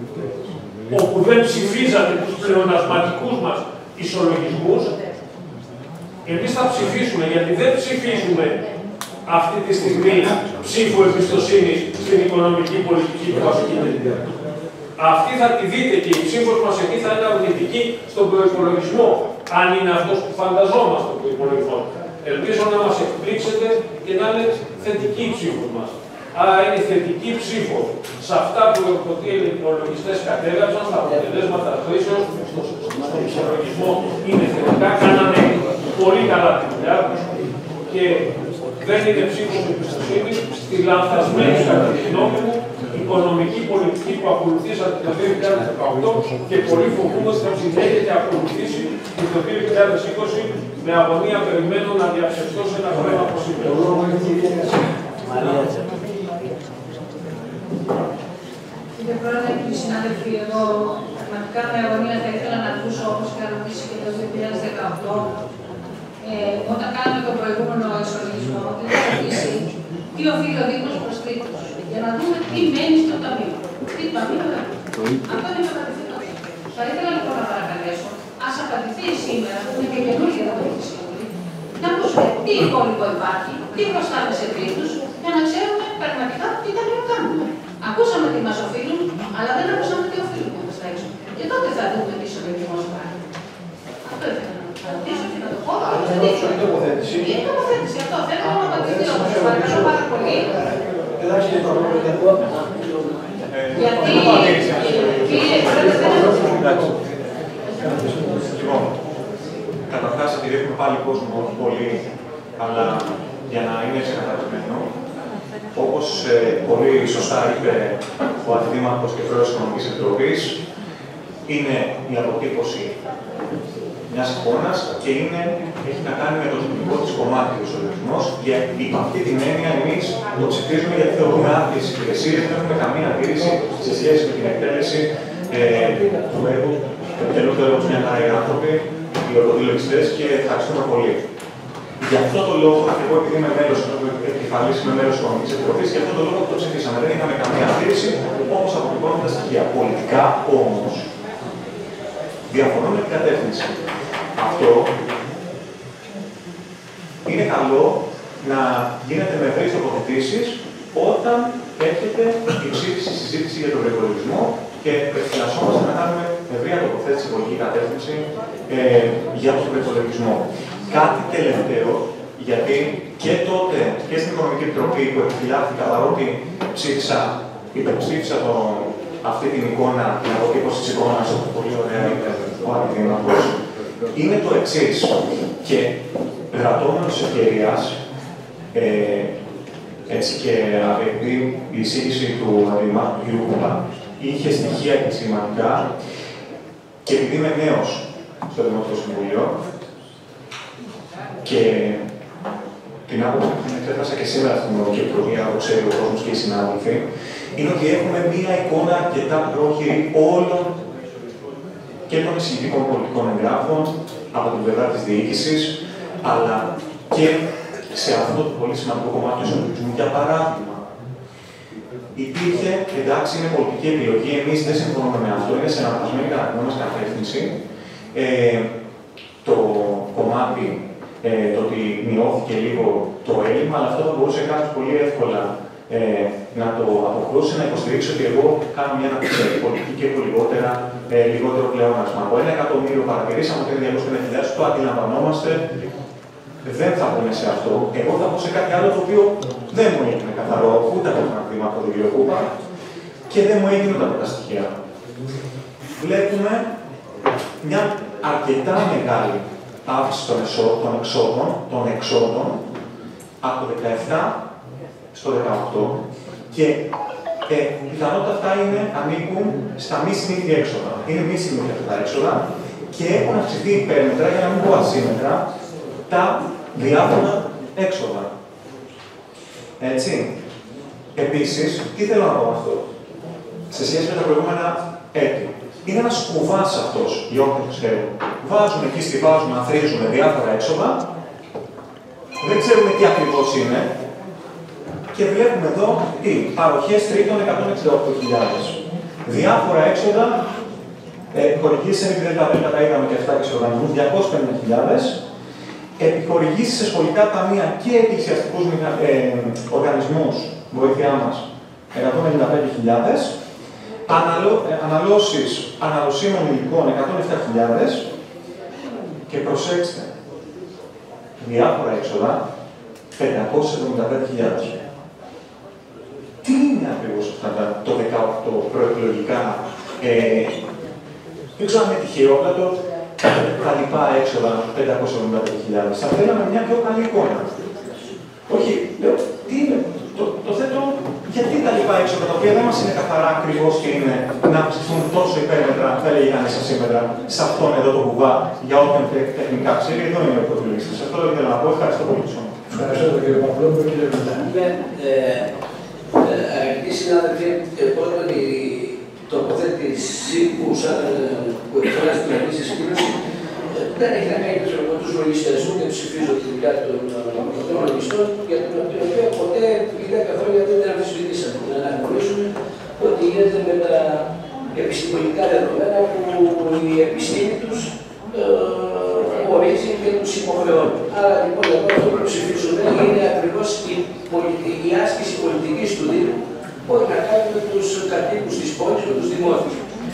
όπου δεν ψηφίζατε τους πλεονασματικούς μας ισολογισμούς, εμείς θα ψηφίσουμε, γιατί δεν ψηφίζουμε αυτή τη στιγμή ψήφου εμπιστοσύνης στην οικονομική πολιτική που μας γίνεται. Αυτή θα τη δείτε και η ψήφος μας εκεί θα είναι αρνητική στον προϋπολογισμό, αν είναι αυτός που φανταζόμαστε τον προϋπολογισμό. Ελπίζω να μας εκπλήξετε και να είναι θετική η ψήφος μας. Άρα είναι θετική ψήφος σε αυτά που οι υπολογιστές κατέγραψαν, στα αποτελέσματα χρήσεως, στον ισολογισμό είναι θετικά, κάνανε πολύ καλά τη δουλειά τους και δεν είναι ψήφος εμπιστοσύνη στη λανθασμένη, κατά τη γνώμη μου, οικονομική πολιτική που ακολουθήσατε το 2018 και πολύ φοβούμαι ότι θα συνέχεται ακολουθήσει και το 2020 με αγωνία περιμένω να διαψευστώ σε ένα θέμα όπως σήμερα. Κύριε Πρόεδρε, κύριοι συνάδελφοι, εγώ πραγματικά με αγωνία θα ήθελα να ακούσω, όπως είχα ρωτήσει και το 2018, όταν κάναμε το προηγούμενο ισολογισμό, είχα ρωτήσει τι οφείλει ο Δήμος προς τρίτους, για να δούμε τι μένει στο ταμείο. Τι ταμείο δεν μένει. Αυτό είναι το κατευθυντικό. Θα ήθελα λοιπόν να παρακαλέσω, ας απαντηθεί σήμερα, που είναι και καινούργια να το έχει σίγουρη, να ακούσουμε τι υπόλοιπο υπάρχει, τι προστάμε σε τρίτους, για να ξέρουμε πραγματικά τι ταμείο κάνουμε. Ακούσαμε τι μας οφείλουν, αλλά δεν ακούσαμε τι οφείλουν προς τα έξω. Και τότε θα δούμε τι ισολογισμός υπάρχει. Αυτό ήθελα να ρωτήσω και να το πω. Είναι τοποθέτηση. Είναι τοποθέτηση αυτό. Θέλω να απαντηθεί όμως. Παρακαλώ πάρα πολύ. Εντάξει, γιατί κύριε Πρόεδρε, δεν έχω. Λοιπόν, καταρχάς, επειδή έχουμε πάλι κόσμο, όχι πολύ, αλλά για να είναι ξεκαθαρισμένο, όπως πολύ σωστά είπε ο Αντιδήμαρχος και Πρόεδρος της Οικονομικής Επιτροπής, είναι η αποτύπωση μιας εικόνας και έχει να κάνει με το τυπικό της κομμάτι του ισολογισμός. Και υπ' αυτή την έννοια, εμείς το ψηφίζουμε γιατί θεωρούμε άδειες υπηρεσίες, δεν έχουμε καμία αντίρρηση σε σχέση με την εκτέλεση του έργου. Εκτελούν το έργο τους μια χαρά οι άνθρωποι, οι ορκωτοί λογιστές και ευχαριστούμε πολύ. Γι' αυτό το λόγο, και εγώ επειδή είμαι μέλος, επικεφαλής, είμαι μέλος της Οικονομικής Επιτροπής, γι' αυτό το λόγο το ψηφίσαμε. Δεν είχαμε καμία αντίρρηση, όπως αποτυπώνουν τα στοιχεία. Πολιτικά όμως, διαφωνώ με την κατεύθυνση. Αυτό είναι καλό να γίνεται με ευρύς τοποθετήσεις όταν έρχεται η ψήφιση συζήτηση για τον προϋπολογισμό και ευθυνασόμαστε να κάνουμε ευρεία τοποθέτηση σε πολιτική κατεύθυνση για τον προϋπολογισμό. Κάτι τελευταίο, γιατί και τότε και στην Οικονομική Επιτροπή που επιφυλάχθηκα, παρότι υπερψήφισα αυτή την εικόνα, την αποτύπωση της εικόνας, που πολύ ωραία είπε ο Αντιδήμαρχος, είναι το εξής. Και δρατώμενος ευκαιρίας, έτσι και επειδή η εισήγηση του Αντιδημάρχου κ. Κούμπα είχε στοιχεία επισημαντικά και επειδή είμαι νέος στο Δημοτικό Συμβούλιο και την άποψη που την εξέφρασα και σήμερα στην Νομική Επιτροπή, όπως ξέρει ο κόσμος και οι συνάδελφοι, είναι ότι έχουμε μία εικόνα αρκετά πρόχειρη όλων και των εισηγητικών πολιτικών εγγράφων από την πλευρά της διοίκησης, αλλά και σε αυτό το πολύ σημαντικό κομμάτι του ισολογισμού. Για παράδειγμα, υπήρχε, εντάξει, είναι πολιτική επιλογή, εμείς δεν συμφωνούμε με αυτό, είναι σε αναπτυσμένη κατά μας κατεύθυνση. Το κομμάτι, το ότι μειώθηκε λίγο το έλλειμμα, αλλά αυτό θα μπορούσε κάποιος πολύ εύκολα να το αποκρούσει, να υποστηρίξει ότι εγώ κάνω μια αναπτυξιακή πολιτική και έχω λιγότερο πλεόνασμα. Από 1 εκατομμύριο παρατηρήσαμε ότι είναι 250.000, το αντιλαμβανόμαστε. Δεν θα πούμε σε αυτό. Εγώ θα πω σε κάτι άλλο το οποίο δεν μου έγινε καθαρό, ούτε από ένα βήμα από τον κύριο Κούπα και δεν μου έγινε ούτε από τα στοιχεία. Βλέπουμε μια αρκετά μεγάλη αύξηση των εξόδων από το 17 στο 18 και πιθανότατα αυτά ανήκουν στα μη συνήθεια έξοδα. Είναι μη συνήθεια αυτά τα έξοδα και έχουν αυξηθεί υπέρμετρα, για να μην πω ασύμμετρα, τα διάφορα έξοδα. Έτσι. Επίσης, τι θέλω να πω αυτό, σε σχέση με τα προηγούμενα έτη. Είναι ένας κουβάς αυτός, για όποιους ξέρουν. Βάζουν εκεί, στιβάζουν, αθροίζουν διάφορα έξοδα, δεν ξέρουμε τι ακριβώς είναι, και βλέπουμε εδώ τι, παροχές τρίτων 168.000. Διάφορα έξοδα, χορηγήσεις σε ΔΔ, τα είδαμε και αυτά και στους οργανισμούς, 250.000. Επιχορηγήσεις σε σχολικά ταμεία και εκκλησιαστικούς οργανισμούς, βοήθειά μας, 155.000. Αναλώσεις αναλωσίμων υλικών, 107.000. Και προσέξτε, διάφορα έξοδα, 575.000. Τι είναι ακριβώς αυτά το 18 προεκλογικά, δεν ξέρω αν είναι τυχαιότατο, τα λοιπά έξοδα 575.000. Θα θέλαμε μια πιο καλή εικόνα. Όχι, λέω, τι είναι, το θέτω, γιατί τα λοιπά έξοδα, τα οποία δεν μας είναι καθαρά ακριβώς και είναι να αυξηθούν τόσο υπέρμετρα, θα έλεγε κανείς ασύμμετρα, σε αυτόν εδώ το κουβά, για όποιον τεχνικά ξέρει, εδώ είναι ο υποτιλήστης. Αυτό δεν ήθελα να πω. Ευχαριστώ πολύ. Ευχαριστώ τον κύριο Παπλόπουλο, κύριε Βουλτά. Αγαπητοί συνάδελφοι, πρώτον η τοποθέτηση που εκφράζει την αρχή της κύρωσης δεν έχει να κάνει με τους λογιστές, ούτε ψηφίζω τη δουλειά των λογιστών, για την οποία ποτέ οι 10 χρόνια δεν την αμφισβητήσαμε. Να αναγνωρίσουμε ότι γίνεται με τα επιστημονικά δεδομένα που η επιστήμη τους ορίζει και τους υποχρεώνει. Άρα λοιπόν εδώ αυτό που ψηφίζουμε είναι ακριβώς η άσκηση πολιτικής του Δήμου που έχει να κάνει με τους κατοίκους της πόλης, με τους δημότες.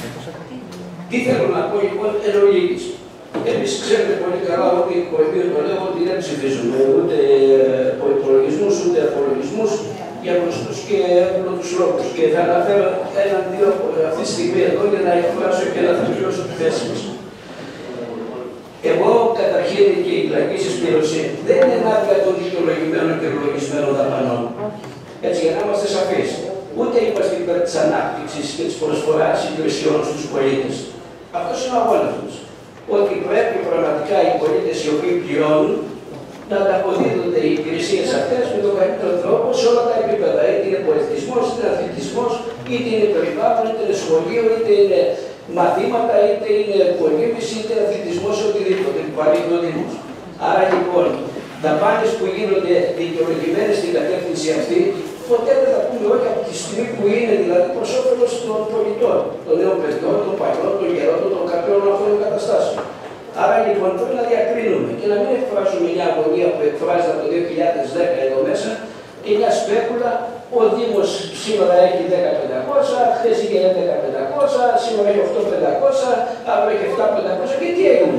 Τι θέλω να πω λοιπόν εν ολίγης. Εμείς ξέρετε πολύ καλά ότι το επίπεδο λέω ότι δεν ψηφίζουμε ούτε προϋπολογισμούς ούτε απολογισμούς για γνωστούς και εύκολους λόγους. Και θα αναφέρω έναν-δύο αυτή τη στιγμή εδώ για να εκφράσω και να θεμελιώσω τη θέση μας. Εγώ καταρχήν και η πλακή συσπήρωση δεν είναι ενάντια των δικαιολογημένων και λογισμένων δαπανών. Έτσι, για να είμαστε σαφείς. Ούτε είμαστε υπέρ της ανάπτυξης και της προσφοράς υπηρεσιών στους πολίτες. Αυτός είναι ο αγώνας μας. Ότι πρέπει πραγματικά οι πολίτες οι οποίοι πληρώνουν να ανταποδίδονται οι υπηρεσίες αυτές με τον καλύτερο τρόπο σε όλα τα επίπεδα. Είτε είναι πολιτισμός, είτε αθλητισμός, είτε είναι περιβάλλον, είτε είναι σχολείο, είτε είναι μαθήματα, είτε είναι πολίτηση, είτε αθλητισμός, οτιδήποτε που παρέχει ο Δήμος. Άρα λοιπόν, δαπάνες που γίνονται δικαιολογημένες στην κατεύθυνση αυτή, ποτέ δεν θα πούμε όχι από τη στιγμή που είναι δηλαδή προς όφελος των πολιτών, των νέων παιδιών, των παλιών, των γερόντων, των κάποιων αυτών των καταστάσεων. Άρα λοιπόν πρέπει να διακρίνουμε και να μην εκφράσουμε μια αγωνία που εκφράζεται από το 2010 εδώ μέσα και μια σπέκουλα. Ο Δήμος σήμερα έχει 10.500, χθες είχε 11.500, σήμερα έχει 8.500, αύριο έχει 7.500 και τι έγινε.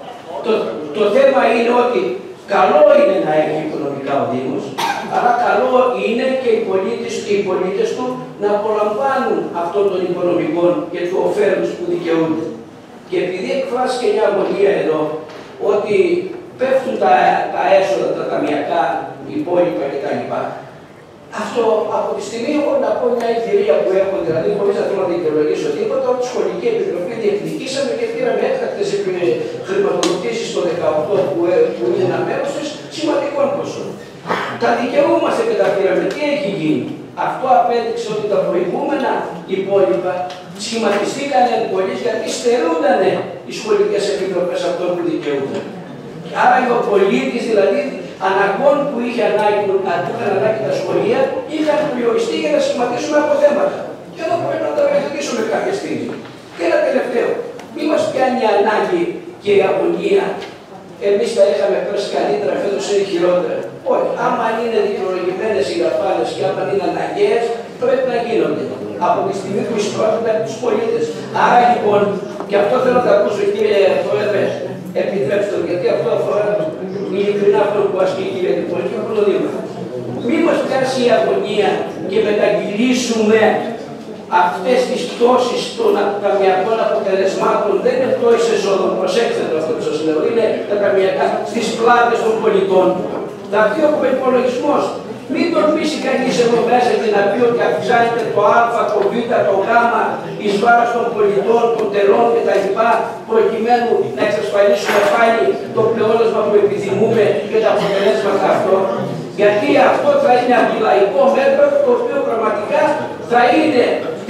Το θέμα είναι ότι καλό είναι να έχει οικονομικά ο Δήμος, αλλά καλό είναι και οι πολίτες του να απολαμβάνουν αυτών των οικονομικών και του ωφέλους που δικαιούνται. Και επειδή εκφράστηκε μια αγωνία εδώ ότι πέφτουν τα έσοδα, τα ταμιακά, υπόλοιπα κτλ. Αυτό από τη στιγμή εγώ να πω μια εμπειρία που έχω, δηλαδή χωρίς να θέλω να δικαιολογήσω τίποτα, ότι η Σχολική Επιτροπή διεκδικήσαμε και πήραμε έκτακτες χρηματοδοτήσεις το 2018 που είναι ένα μέρος της σημαντικών ποσών. Τα δικαιούμαστε και τα πήραμε. Τι έχει γίνει? Αυτό απέδειξε ότι τα προηγούμενα υπόλοιπα σχηματιστήκαν εμπολίες γιατί στερούνταν οι σχολικές επιτροπές αυτών που δικαιούνταν. Άρα ο πολίτης δηλαδή αναγκών που είχε ανάγκη τα σχολεία είχαν περιοριστεί για να σχηματίσουμε αποθέματα. Και εδώ πρέπει να τα μελετήσουμε κάποια στιγμή. Και ένα τελευταίο. Μη μας πιάνει η ανάγκη και η αγωνία. Εμείς τα είχαμε πέρσει καλύτερα, φέτος είναι χειρότερα. Όχι, άμα είναι δικαιολογημένες οι δαπάνες και άμα είναι αναγκαίες, πρέπει να γίνονται. Από τη στιγμή που εισπράττουν τους πολίτες. Άρα λοιπόν, και αυτό θέλω να τα ακούσω, κύριε Πρόεδρε, επιτρέψτε το, γιατί αυτό αφορά ειλικρινά αυτό που ασκεί η κυρία Τυπολή και από το Δήμο. Μη μας πιάσει η αγωνία και μεταγγυλίσουμε αυτές τις πτώσεις των ταμιακών αποτελεσμάτων. Δεν είναι πτώσεις εσόδων, προσέξτε το αυτό που σας λέω, είναι τα ταμιακά στις πλάτες των πολιτών. Θα έρθει ο προϋπολογισμός. Μην τολμήσει κανείς εδώ μέσα και να πει ότι αυξάνεται το Α, το Β, το Γ εις βάρος των πολιτών, των τελών κτλ. Προκειμένου να εξασφαλίσουμε πάλι το πλεόνασμα που επιθυμούμε και τα αποτελέσματα αυτό. Γιατί αυτό θα είναι αντιλαϊκό μέτρο το οποίο πραγματικά θα είναι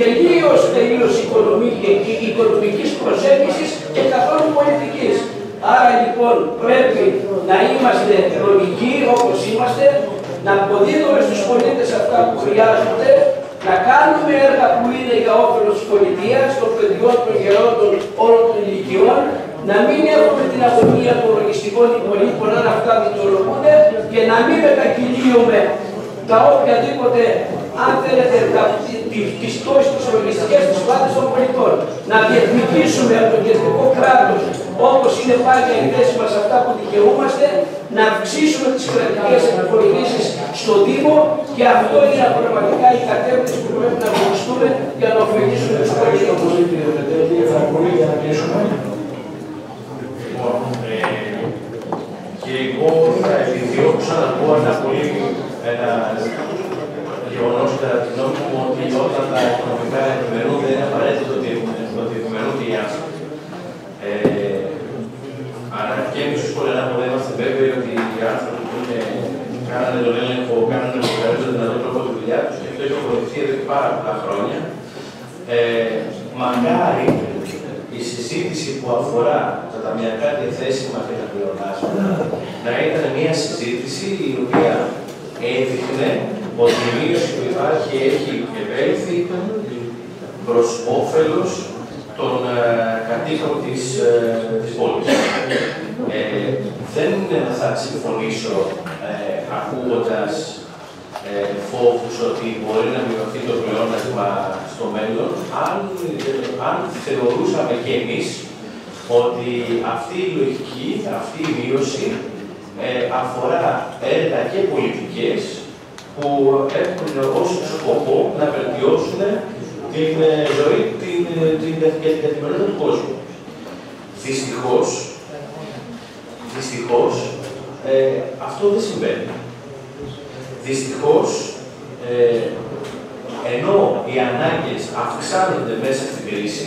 τελείως οικονομικής προσέγγισης και καθόλου πολιτικής. Άρα λοιπόν πρέπει να είμαστε λογικοί όπως είμαστε, να αποδίδουμε στους πολίτες αυτά που χρειάζονται, να κάνουμε έργα που είναι για όφελος της πολιτείας, των παιδιών, των γερόντων, όλων των ηλικιών, να μην έχουμε την αγωνία των λογιστικών υπολείπων, αν αυτά δικαιολογούνται, και να μην μετακυλίουμε τα οποιαδήποτε, αν θέλετε, τις πτώσεις της λογιστικές της πλάτες των πολιτών. Να διεκδικήσουμε από το κεντρικό κράτος, όπως είναι πάγια η θέση μας αυτά που δικαιούμαστε, να αυξήσουμε τις κρατικές επιχορηγήσεις στο Δήμο, και αυτό είναι πραγματικά η κατεύθυνση που πρέπει να βοηθήσουμε για να ωφελήσουμε τους πολίτες. Και εγώ θα επιδιώξω να πω ένα πολύ γεγονός κατά τη γνώμη μου, ότι όταν τα οικονομικά ευημερούν δεν είναι απαραίτητο ότι ευημερούνται οι άνθρωποι. Αλλά και εμείς ως Πολυανάποδα δεν είμαστε βέβαιοι ότι οι άνθρωποι που κάνανε τον έλεγχο, κάνανε τον καλύτερο δυνατό τρόπο τη δουλειά τους, και αυτό έχει αποδειχθεί εδώ και πάρα πολλά χρόνια. Μακάρι η συζήτηση που αφορά τα ταμιακά διαθέσιμα και τα πλεονάσματα να ήταν μια συζήτηση η οποία έδειχνε ότι η μείωση που υπάρχει έχει επέλθει προς όφελος των κατοίκων της πόλης. Δεν θα συμφωνήσω ακούγοντας φόβους ότι μπορεί να μειωθεί το πλεόνασμα στο μέλλον, αν θεωρούσαμε και εμείς ότι αυτή η λογική, αυτή η μείωση αφορά έργα και πολιτικές που έχουν ως σκοπό να βελτιώσουν την ζωή, την καθημερινότητα του κόσμου. Δυστυχώς, αυτό δεν συμβαίνει. Δυστυχώς, ενώ οι ανάγκες αυξάνονται μέσα στην κρίση,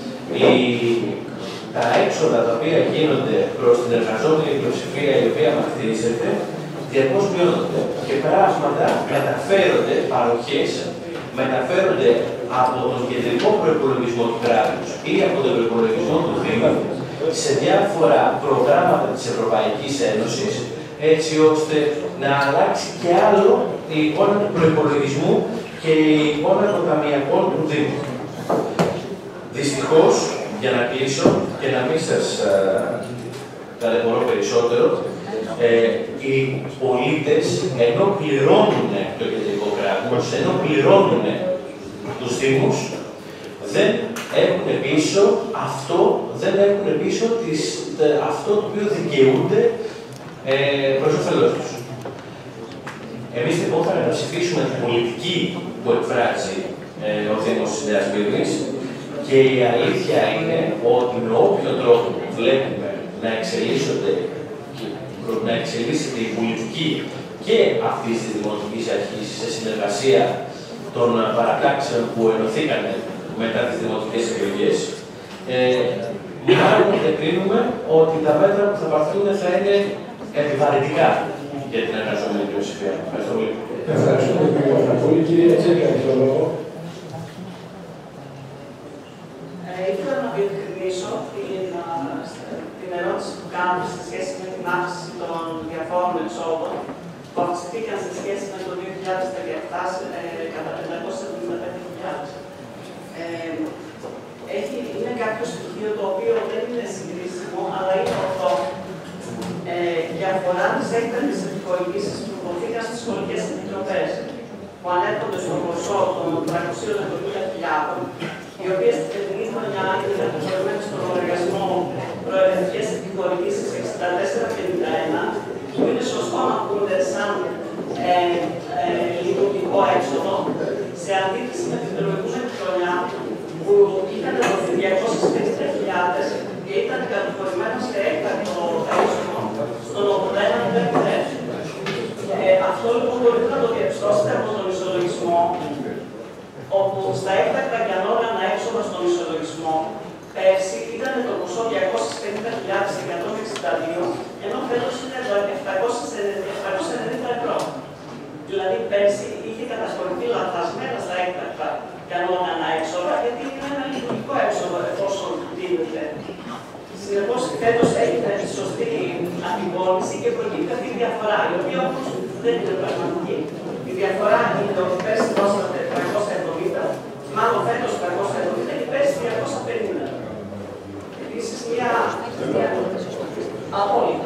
τα έξοδα τα οποία γίνονται προς την εργαζόμενη πλειοψηφία η οποία μαθητίζεται, διαρκώς μειώνονται. Και πράγματα μεταφέρονται, παροχές, μεταφέρονται από τον κεντρικό προϋπολογισμό του κράτους ή από τον προϋπολογισμό του Δήμου σε διάφορα προγράμματα της Ευρωπαϊκής Ένωσης, έτσι ώστε να αλλάξει και άλλο η εικόνα του προϋπολογισμού και η εικόνα των ταμιακών του Δήμου. Δυστυχώς, για να κλείσω και να μην σας ταλαιπωρώ περισσότερο, οι πολίτες, ενώ πληρώνουν το κεντρικό κράτος, ενώ πληρώνουν τους Δήμους, δεν έχουν πίσω αυτό το οποίο δικαιούνται προς όφελός τους. Εμείς λοιπόν θα ψηφίσουμε την πολιτική που εκφράζει ο Δήμος της Νέας Μύρνης, και η αλήθεια είναι ότι με όποιο τρόπο βλέπουμε να εξελίσσεται η πολιτική και αυτής της δημοτικής αρχής σε συνεργασία των παρατάξεων που ενωθήκαν μετά τις δημοτικές εκλογές, μάλλον κρίνουμε ότι τα μέτρα που θα πάρθουν θα είναι επιβαρυντικά για την εργαζόμενη πλειοψηφία. Ευχαριστώ πολύ. Ευχαριστούμε πολύ. Κύριε Τσέκα, έχει το λόγο. Ήθελα να διευκρινίσω την ερώτηση που κάνατε σε σχέση με την αύξηση των διαφόρων εξόδων που αυξηθήκαν σε σχέση με το 2017 κατά 575.000. Είναι κάποιο στοιχείο το οποίο δεν είναι συγκρίσιμο, αλλά είναι ορθό και αφορά τις έκτακτες επιχορηγήσεις που υποθήκαν στις σχολικές επιτροπές, που ανέρχονται στο ποσό των 370.000, οι οποίες την φετινή χρονιά είναι καταχωρημένες στον λογαριασμό προαιρετικές επιχορηγήσεις 6451, που είναι σωστό να πούμε σαν λειτουργικό έξοδο, σε αντίθεση με την προηγούμενη χρονιά, που είχαν δοθεί 250.000 και ήταν καταχωρημένα σε έκτακτο έξοδο στον 81.000. Αυτό λοιπόν μπορείτε να το διαπιστώσετε από τον ισολογισμό, όπου στα έκτακτα και ανώργανα έξοδα στον ισολογισμό πέρσι ήταν το ποσό 250.162, ενώ φέτος είναι 790 ευρώ. Δηλαδή πέρσι είχε καταχωρηθεί λανθασμένα στα έκτακτα και ανώργανα έξοδα, γιατί είναι ένα λειτουργικό έξοδο εφόσον δίνεται. Συνεπώς, φέτος έγινε σωστή αντιπόληση και προκύπτει αυτή η διαφορά, η οποία όμως δεν είναι πραγματική. Η διαφορά είναι ότι πέρσι δώσατε 370, μάλλον φέτος 370 και πέρσι 250. Επίσης, μια απόλυτα.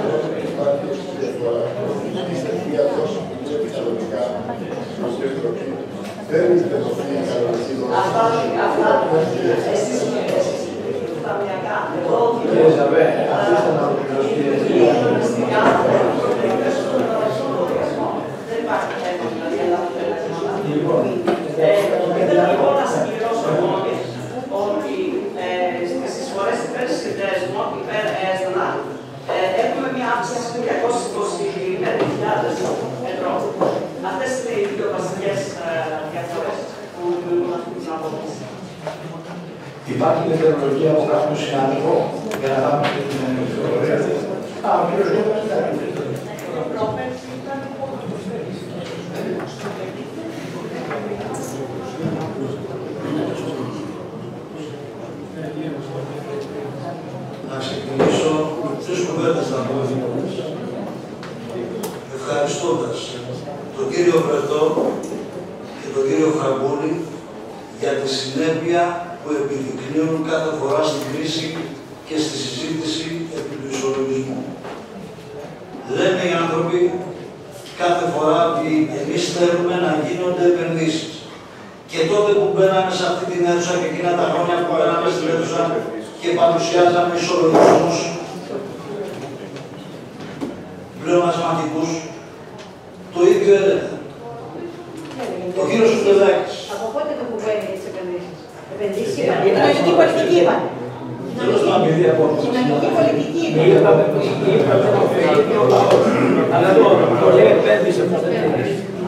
Κύριε Ζαβέ, αφήστε να ολοκληρώσετε. Ήθελα λοιπόν να συμπληρώσω μόνοι ότι στις εισφορές υπέρ συνδέσμων, υπέρ ΕΣΔΑ, έχουμε μια αύξηση του 225.000 ευρώ. Αυτές είναι οι δύο βασικές διαφορές που δημιουργούν αυτή την απόφαση. Υπάρχει μεθοδολογία από κάποιον συνάδελφο για να πάμε και την μεθοδολογία. Α, ο κύριος Γιώργος δεν να ξεκινήσω τρεις κουβέντες να πω, ευχαριστώντας τον κύριο Βρετό και τον κύριο Φραγκούλη για τη συνέπεια που επιδεικνύουν κάθε φορά στην κρίση και στη συζήτηση επί του ισολογισμού. Λένε οι άνθρωποι κάθε φορά ότι εμείς θέλουμε να γίνονται επενδύσεις. Και τότε που μπαίναμε σε αυτή την αίθουσα και εκείνα τα χρόνια που μπαίναμε στην αίθουσα και παρουσιάζαμε ισολογισμούς πλεονασματικούς, το ίδιο έλεγα. Ο κύριος Σουφλεδάκης. Από πότε το κουβέντα για τις επενδύσεις? Επενδύσεις είπαν. Κοινωνική πολιτική είπαν. Κοινωνική πολιτική είπαν. Αλλά το λέει επένδυση αυτό δεν είναι.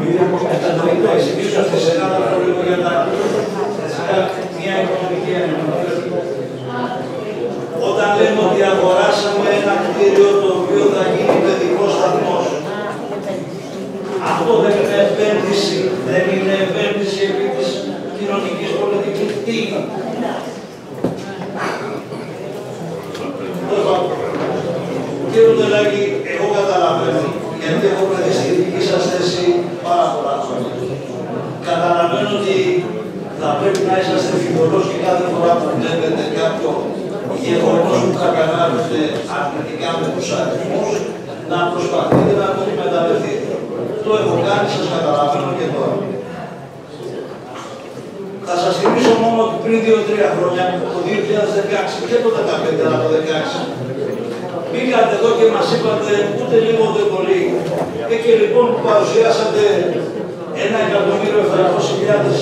Όταν λέμε ότι αγοράσαμε ένα κτίριο το οποίο θα γίνει παιδικός σταθμός, αυτό δεν είναι επένδυση, δεν είναι επένδυση επί της κοινωνικής πολιτικής. Τι είναι? Κύριε Ντελάκη, εγώ καταλαβαίνω, γιατί έχω βρεθεί στη δική σας θέση πάρα πολλά χρόνια. Καταλαβαίνω ότι θα πρέπει να είσαστε φιδωλός και κάθε φορά που βλέπετε κάποιο γεγονός που θα καταλάβετε αρνητικά με τους αριθμούς, να προσπαθείτε να το εκμεταλλευτείτε. Το έχω κάνει, σας καταλαβαίνω και τώρα. Θα σας θυμίσω μόνο ότι πριν 2-3 χρόνια, το 2016 και το 2015, αλλά το 2016, μπήκατε εδώ και μας είπατε ούτε λίγο ούτε πολύ. Και λοιπόν που παρουσιάσατε 1.700.000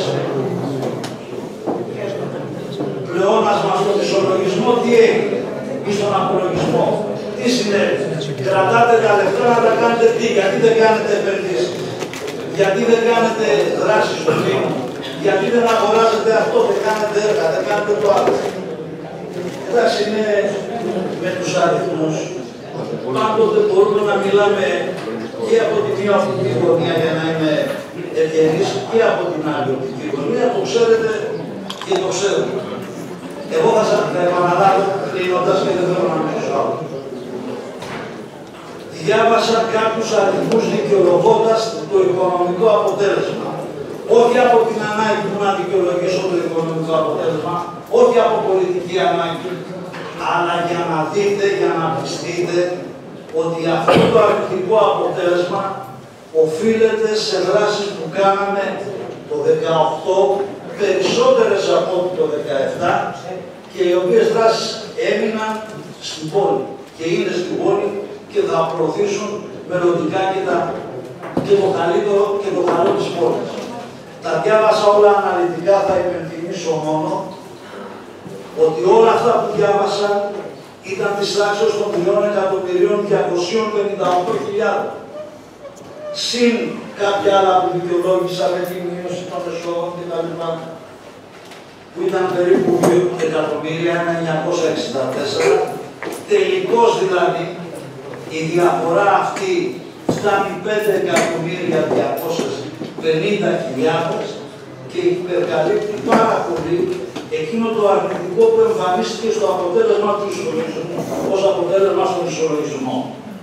πλεόνασμα στον ισολογισμό, τι έγινε ή στον απολογισμό, τι συνέβη? Κρατάτε τα λεφτά να τα κάνετε τι? Γιατί δεν κάνετε επενδύσεις? Γιατί δεν κάνετε δράσεις στο Δήμο? Γιατί δεν αγοράζετε αυτό, δεν κάνετε έργα, δεν κάνετε το άλλο? Εντάξει, είναι με τους αριθμούς. Πάντοτε μπορούμε να μιλάμε και από τη μία οπτική γωνία για να είμαι ευγενής και από την άλλη οπτική γωνία, το ξέρετε και το ξέρουμε. Εγώ θα σας επαναλάβω κλείνοντας και δεν θέλω να μιλήσω άλλο. Διάβασα κάποιους αριθμούς δικαιολογώντας το οικονομικό αποτέλεσμα. Όχι από την ανάγκη που να δικαιολογήσω το οικονομικό αποτέλεσμα, όχι από πολιτική ανάγκη, αλλά για να δείτε, για να πιστείτε ότι αυτό το αρνητικό αποτέλεσμα οφείλεται σε δράσεις που κάναμε το 2018, περισσότερες από ό,τι το 2017, και οι οποίες δράσεις έμειναν στην πόλη και είναι στην πόλη και θα προωθήσουν μελλοντικά και το καλύτερο και το καλό της πόλης. Τα διάβασα όλα αναλυτικά, θα υπενθυμίσω μόνο ότι όλα αυτά που διάβασα ήταν της τάξης των 3.258.000. Συν κάποια άλλα που δικαιολόγησα με τη μείωση των εσόδων κτλ. Που ήταν περίπου 2.964. Τελικώς δηλαδή η διαφορά αυτή φτάνει 5.250.000 και υπερκαλύπτει πάρα πολύ εκείνο το αρνητικό που εμφανίστηκε στο αποτέλεσμα του ισολογισμού, ως αποτέλεσμα στον ισολογισμό.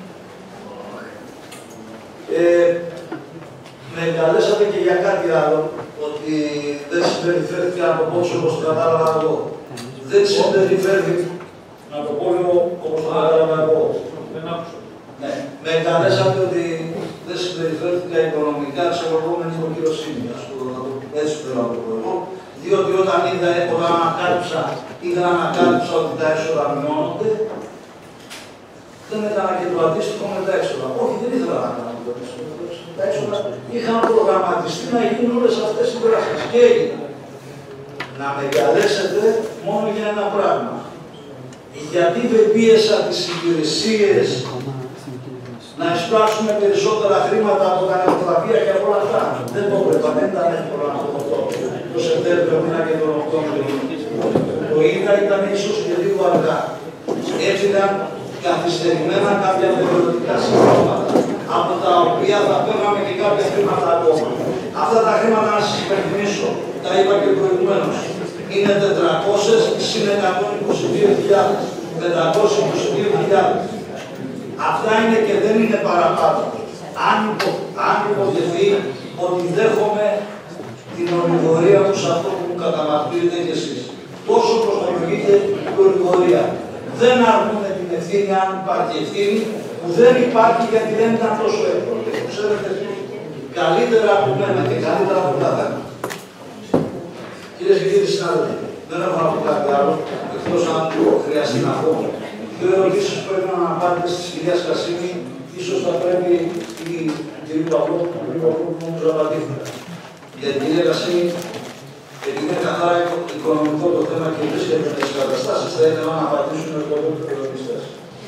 Με καλέσατε και για κάτι άλλο, ότι δεν συμπεριφέρθηκα από πόσο όπως το κατάλαβα εγώ. Δεν συμπεριφέρθηκα, να το πω λίγο όπως το κατάλαβα εγώ. Ναι, με καλέσατε ότι δεν συμπεριφέρθηκα οικονομικά, ξέρω εγώ με νοικοκυροσύνη, έτσι θέλω να το πω εγώ. Διότι όταν ήθελα να ανακάλυψα ότι τα έσοδα μειώνονται, δεν έκανα και το αντίστοιχο με τα έξοδα. Όχι, δεν ήθελα να κάνω το αντίστοιχο. Τα έξοδα είχαν προγραμματιστεί να γίνουν όλες αυτές οι δράσεις. Και έγιναν. Να με καλέσετε μόνο για ένα πράγμα. Γιατί δεν πίεσα τις υπηρεσίες να εισπράξουμε περισσότερα χρήματα από τα νεκροταφεία και από όλα αυτά. Δεν το έπρεπα, δεν ήταν εύκολο να το πω. Το Σεπτέμβριο μήνα και τον Οκτώβριο. Το είδα, ήταν ίσως και λίγο αργά. Έτσι ήταν καθυστερημένα κάποια μεθοδοτικά συστήματα, από τα οποία θα παίρναμε και κάποια χρήματα ακόμα. Αυτά τα χρήματα, να σας υπενθυμίσω, τα είπα και προηγουμένως, είναι 400 συν 122.000. 522.000. Αυτά είναι και δεν είναι παραπάνω. Αν υποτεθεί ότι δέχομαι την ολιγορία μου σε αυτό που μου καταμαρτύρετε κι εσείς. Πόσο προστατεύεται η ολιγορία. Δεν αρνούμε την ευθύνη αν υπάρχει ευθύνη, που δεν υπάρχει γιατί δεν ήταν τόσο εύκολο. Ξέρετε, καλύτερα από μένα και καλύτερα από τα θέματα. Κυρίες και κύριοι συνάδελφοι, δεν έχω να πω κάτι άλλο, εκτός αν χρειαστεί να πω. Δύο ερωτήσεις που πρέπει να αναπάρετε στις κυρίας Κασίμη, ίσως θα πρέπει η κυρία Παπλόπουλου να απαντήθηκα. Για την κυρία Κασίμη, επειδή είναι καθαρά οικονομικό το θέμα και βρίσκεται με τις καταστάσεις, θα ήθελα να απαντήσουν οι οικονομιστές.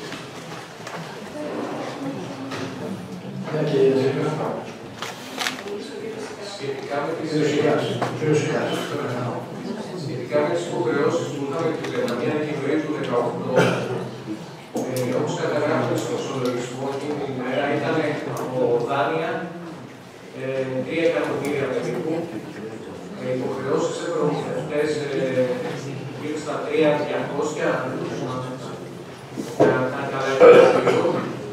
Σχετικά με τις υποχρεώσεις που είχαμε την 31 Δεκεμβρίου του 2018, όπως καταγράφεται στο ισολογισμό εκείνη την ημέρα, ήταν από δάνεια 3 εκατομμύρια περίπου. Υποχρεώσεις σε προμηθευτές γύρω στα 3.200, αν καλά έχω.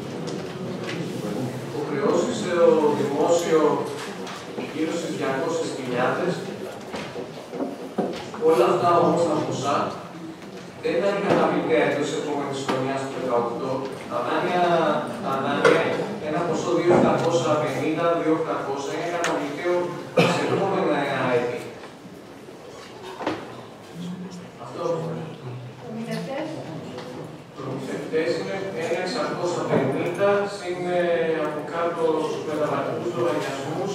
Υποχρεώσεις στο δημόσιο γύρω στις 200.000. Όλα αυτά όμως τα ποσά δεν ήταν καταβλητέα εντός της επόμενης χρονιάς του 2018. Τα δάνεια, ένα ποσό 2.750-2.800 είναι καταβλητέο σε επόμενα έτη. Αυτό. Προμηθευτές είναι 1.650 συν από κάτω στους μεταβατικούς λογαριασμούς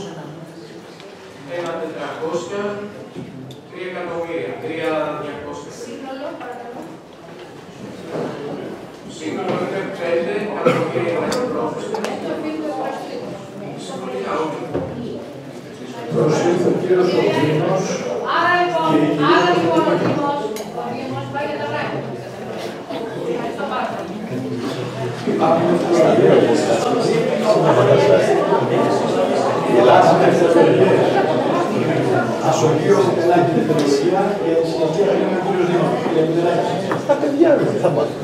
1.400. 3 εκατομμύρια, 3.200. Σύνολο, παρακαλώ. Σύνολο είναι 5 εκατομμύρια πρόθεση. Προσήλθε ο κύριος Οδύνος. Άρα λοιπόν ο Δήμος πάει για τα πράγματα. Ευχαριστώ πάρα πολύ. Ασογείο Μητελάκη την Τεχνολογία και συνεχεία είναι ο κύριος Δήμαρχος. Στα παιδιά δεν θα μάθουν.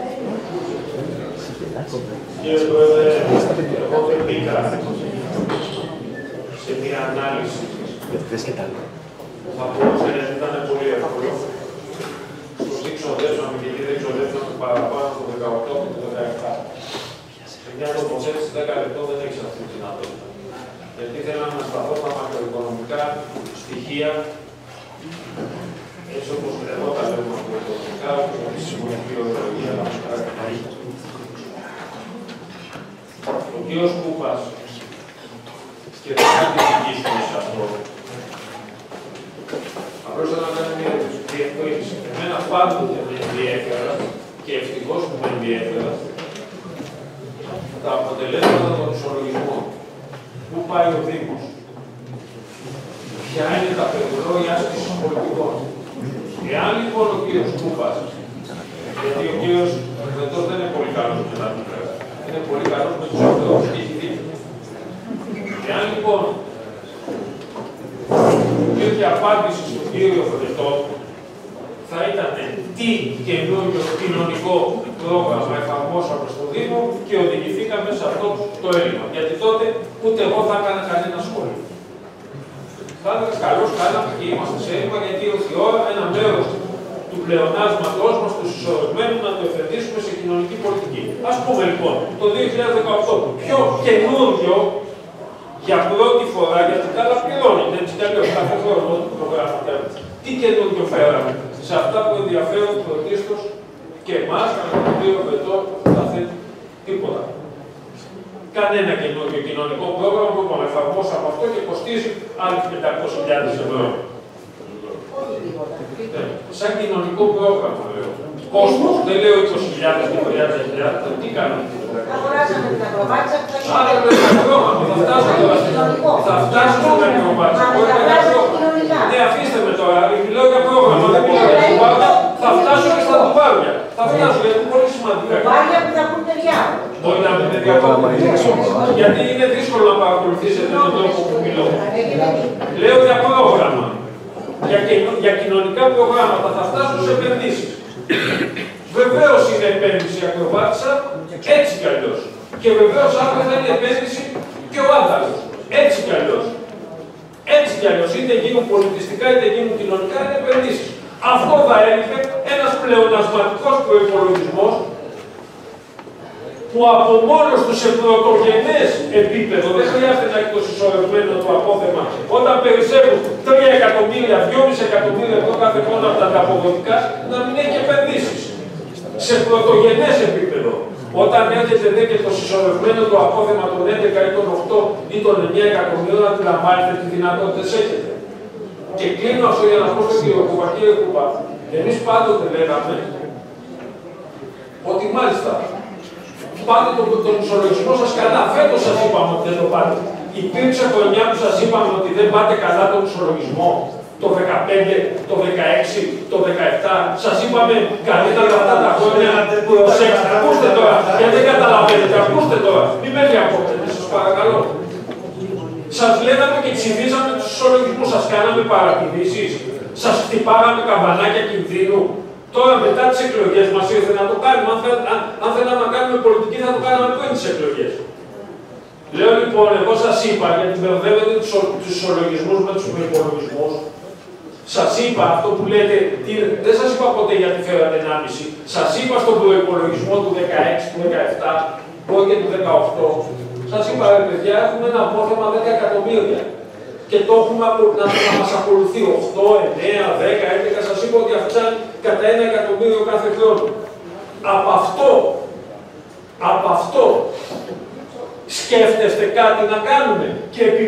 Κύριε Πρόεδρε, εγώ δεν μπήκα σε μια ανάλυση που θα μπορούσε να ήταν πολύ εύκολο. Στο τι ξοδέψαμε και τι δεν ξοδέψαμε παραπάνω από το 18 και το 17. Σε μια τοποθέτηση 10 λεπτών δεν έχεις αυτή τη δυνατότητα. Γιατί ήθελα να σταθώ στα μακροοικονομικά στοιχεία, έτσι όπως εγώ τα λέω μακροοικονομικά, όπως τη συμμετοχή ορολογία, να μας χαρακτηρίζει. Ο κ. Κούπας, και δεν θα αντιμετωπίσουμε σε αυτό, απλώς θέλω να κάνω μια διευκρίνηση. Εμένα πάντοτε με ενδιέφερα, και ευτυχώς που με ενδιέφερα, τα αποτελέσματα των ισολογισμών. Πού πάει ο Δήμος, ποια είναι τα περιθώρια άσκησης πολιτικών. Εάν λοιπόν ο κύριος Κούπας, γιατί ο κύριος Βετός δεν είναι πολύ καλός με τα νούμερα, είναι πολύ καλός με τους αυτούς και έχει δίκιο. Εάν λοιπόν υπήρχε απάντηση στον κύριο Βετό, θα ήταν τι καινούριο κοινωνικό πρόγραμμα εφαρμόσαμε στο Δήμο και οδηγηθήκαμε σε αυτό το έλλειμμα. Γιατί τότε ούτε εγώ θα έκανα κανένα σχόλιο. Θα έλεγα καλώς κάναμε και είμαστε σε έλλειμμα, γιατί ήρθε η ώρα ένα μέρος του πλεονάσματός μας, του συσσωρευμένου, να το επενδύσουμε σε κοινωνική πολιτική. Ας πούμε λοιπόν, το 2018, το πιο καινούριο για πρώτη φορά, γιατί καλά πληρώνεται έτσι κι αλλιώς κάθε χρόνο του προγράμματα. Τι καινούριο φέραμε σε αυτά που ενδιαφέρουν πρωτίστως και εμάς, με τον κύριο Βετό, θα θέτει τίποτα. Κανένα καινούριο κοινωνικό πρόγραμμα που εφαρμόσαμε αυτό και κοστίζει άλλοι 500.000 ευρώ. Σαν κοινωνικό πρόγραμμα, λέω. Κόστος, δεν λέω 20.000 και 30.000, τι κάνουμε. Αγοράσαμε την ακροβάτσα που θα γίνει. Άρα δεν είναι πρόγραμμα, θα φτάσω στην ακροβάτσα. Ναι, αφήστε με τώρα, μιλάω για πρόγραμμα, δεν μιλάω για κουβάρια, θα φτάσω και στα κουβάρια. Θα φτάσω, γιατί είναι πολύ σημαντικά. Κουβάρια που θα πούν παιδιά. Μπορεί να μην είναι διαβολικό. Γιατί είναι δύσκολο να παρακολουθήσετε τον τρόπο που μιλώ. Λέω για πρόγραμμα. Για κοινωνικά προγράμματα θα φτάσω σε επενδύσεις. Βεβαίως είναι επένδυση η ακροβάτισσα, έτσι κι αλλιώς. Και βεβαίως αύριο θα είναι επένδυση και ο άνταλος. Έτσι κι αλλιώς. Έτσι κι αλλιώς. Είτε γίνουν πολιτιστικά είτε γίνουν κοινωνικά, είναι επενδύσεις. Αυτό θα έλειπε ένας πλεονασματικός προϋπολογισμός που από μόνος του σε πρωτογενές επίπεδο, δεν χρειάζεται να έχει το συσσωρευμένο το απόθεμα, όταν περισσεύουν 3 εκατομμύρια, 2,5 εκατομμύρια ευρώ κάθε χρόνο από τα ανταποδοτικά, να μην έχει επενδύσεις. Σε πρωτογενές επίπεδο. Όταν έρχεται δε και το συσσωρευμένο το απόθεμα των 11 ή των 8 ή των 9 εκατομμύρων, αντιλαμβάνετε τι δυνατότητες έχετε. Και κλείνω αυτό για να πω στον κύριο Κούπα. Κύριε Κούπα, εμείς πάντοτε λέγαμε ότι μάλιστα πάτε τον ισολογισμό σας καλά. Φέτος σας είπαμε ότι δεν το πάτε. Υπήρξε χρονιά που σας είπαμε ότι δεν πάτε καλά τον ισολογισμό. Το 15, το 16, το 17. Σας είπαμε καλύτερα αυτά τα χρόνια. Προσέξτε, ακούστε τώρα. Γιατί δεν καταλαβαίνετε, ακούστε τώρα. Μην με διακόπτετε, σας παρακαλώ. Σας λέγαμε και ψηφίσαμε τους ισολογισμούς. Σας κάναμε παρατηρήσεις. Σας χτυπάγαμε καμπανάκια κινδύνου. Τώρα μετά τις εκλογές μας ήρθε να το κάνουμε. Αν θέλαμε να κάνουμε πολιτική θα το κάναμε πριν τις εκλογές. Λέω λοιπόν, εγώ σας είπα, γιατί μπερδεύετε τους ισολογισμούς με τους προϋπολογισμούς. Σας είπα αυτό που λέτε, δεν σας είπα ποτέ γιατί φέρατε 1,5. Σας είπα στον προϋπολογισμό του 16, του 17, μπορεί και του 18. Σας είπα, ρε παιδιά, έχουμε ένα απόθεμα 10 εκατομμύρια. Και το έχουμε να μας ακολουθεί 8, 9, 10, 11. Σας είπα ότι αυξάνει κατά 1 εκατομμύριο κάθε χρόνο. Από αυτό σκέφτεστε κάτι να κάνουμε. Και επί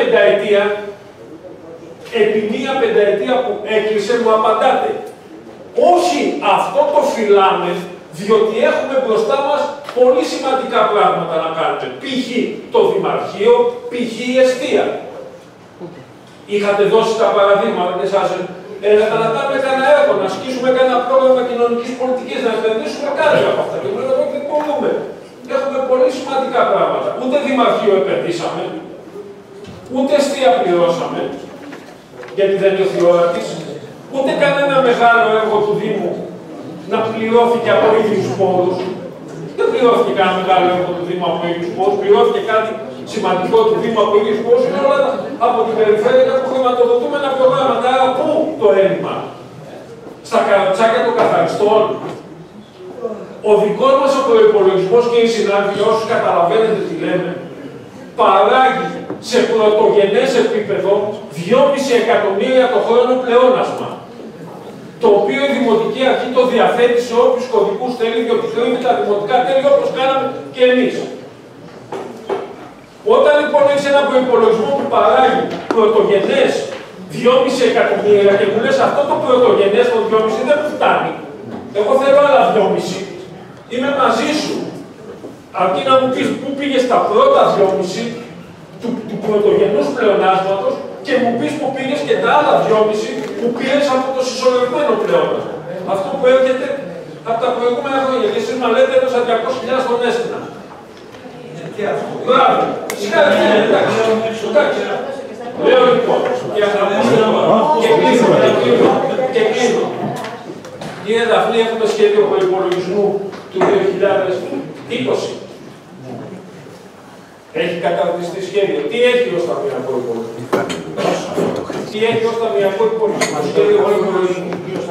μία πενταετία που έκλεισε μου απαντάτε. Όχι, αυτό το φυλάμε, διότι έχουμε μπροστά μας πολύ σημαντικά πράγματα να κάνουμε. Π.χ. το Δημαρχείο, π.χ. η εστία. Είχατε δώσει τα παραδείγματα και σας έλεγα να κάνουμε κανένα έργο, να ασκήσουμε κανένα πρόγραμμα κοινωνικής πολιτικής, να επενδύσουμε κάτι από αυτά. Και μου λέγατε ότι μπορούμε. πολύ σημαντικά πράγματα. Ούτε δημαρχείο επενδύσαμε, ούτε εστία πληρώσαμε, γιατί δεν ήρθε η ώρα της, ούτε κανένα μεγάλο έργο του Δήμου να πληρώθηκε από ίδιους πόρους. Δεν πληρώθηκε κανένα μεγάλο έργο του Δήμου από ίδιους πόρους, πληρώθηκε κάτι σημαντικό του Δήμου από ίδιους πόρους, είναι όλα από την περιφέρεια που χρηματοδοτούμενα προγράμματα. Άρα, πού το έλλειμμα? Στα καροτσάκια των καθαριστών. Ο δικός μας ο προϋπολογισμός και οι συνάδελφοι, όσους καταλαβαίνετε τι λέμε, παράγει σε πρωτογενές επίπεδο 2,5 εκατομμύρια το χρόνο πλεόνασμα. Το οποίο η Δημοτική Αρχή το διαθέτει σε όποιους κωδικούς θέλει, διότι κρύβει τα δημοτικά τέλη όπως κάναμε και εμείς. Όταν λοιπόν έχεις ένα προϋπολογισμό που παράγει πρωτογενές 2,5 εκατομμύρια και μου λες αυτό το πρωτογενές το 2,5 δεν μου φτάνει. Εγώ θέλω άλλα 2,5. Είμαι μαζί σου. Αρκεί να μου πεις πού πήγες τα πρώτα 2,5 του πρωτογενούς πλεονάσματος και μου πεις που πήγες και τα άλλα 2,5 που πήρες από το συσσωρευμένο πλεόνασμα. Αυτό που έρχεται από τα προηγούμενα χρόνια. Και εσείς μα λέτε έδωσα 200.000 στον Έστινα. Μπράβο. Συγχαρητήρια. Εντάξει. Λέω λοιπόν, και κλείνω. Κύριε Δαφνή, έχουμε σχέδιο προϋπολογισμού του 2020. Έχει καταρτιστεί σχέδιο. Τι έχει ως ταμιακό υπολογισμό? Τι έχει ως ταμιακό υπολογισμό? Σχέδιο προϋπολογισμού.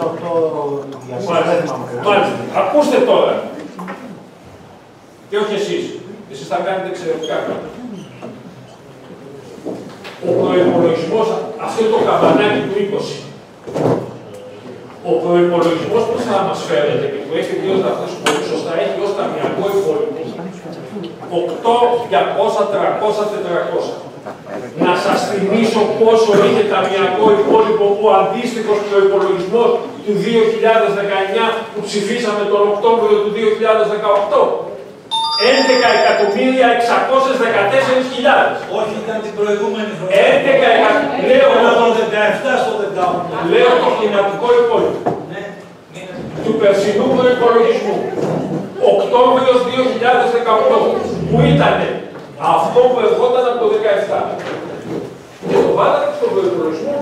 Μάλιστα. Ακούστε τώρα. Και όχι εσείς. Εσείς θα κάνετε εξαιρετικά πράγματα. Ο προϋπολογισμός, αυτό το καμπανάκι του 20. Ο προϋπολογισμός που θα μας φέρετε και που έχει δύο αυτές πολύ σωστά, έχει ως ταμιακό υπόλοιπο 8, 200, 300, 400. Να σας θυμίσω πόσο είχε ταμιακό υπόλοιπο ο αντίστοιχος προϋπολογισμός του 2019 που ψηφίσαμε τον Οκτώβριο του 2018. 11.614.000. Όχι, ήταν την προηγούμενη χρονιά. 11.000. Λέω το 17 στο 18. Λέω το χρηματικό υπόλοιπο του περσινού προϋπολογισμού. Οκτώβριος 2018. Που ήταν αυτό που ερχόταν από το 17. Και το βάλατε στον προϋπολογισμό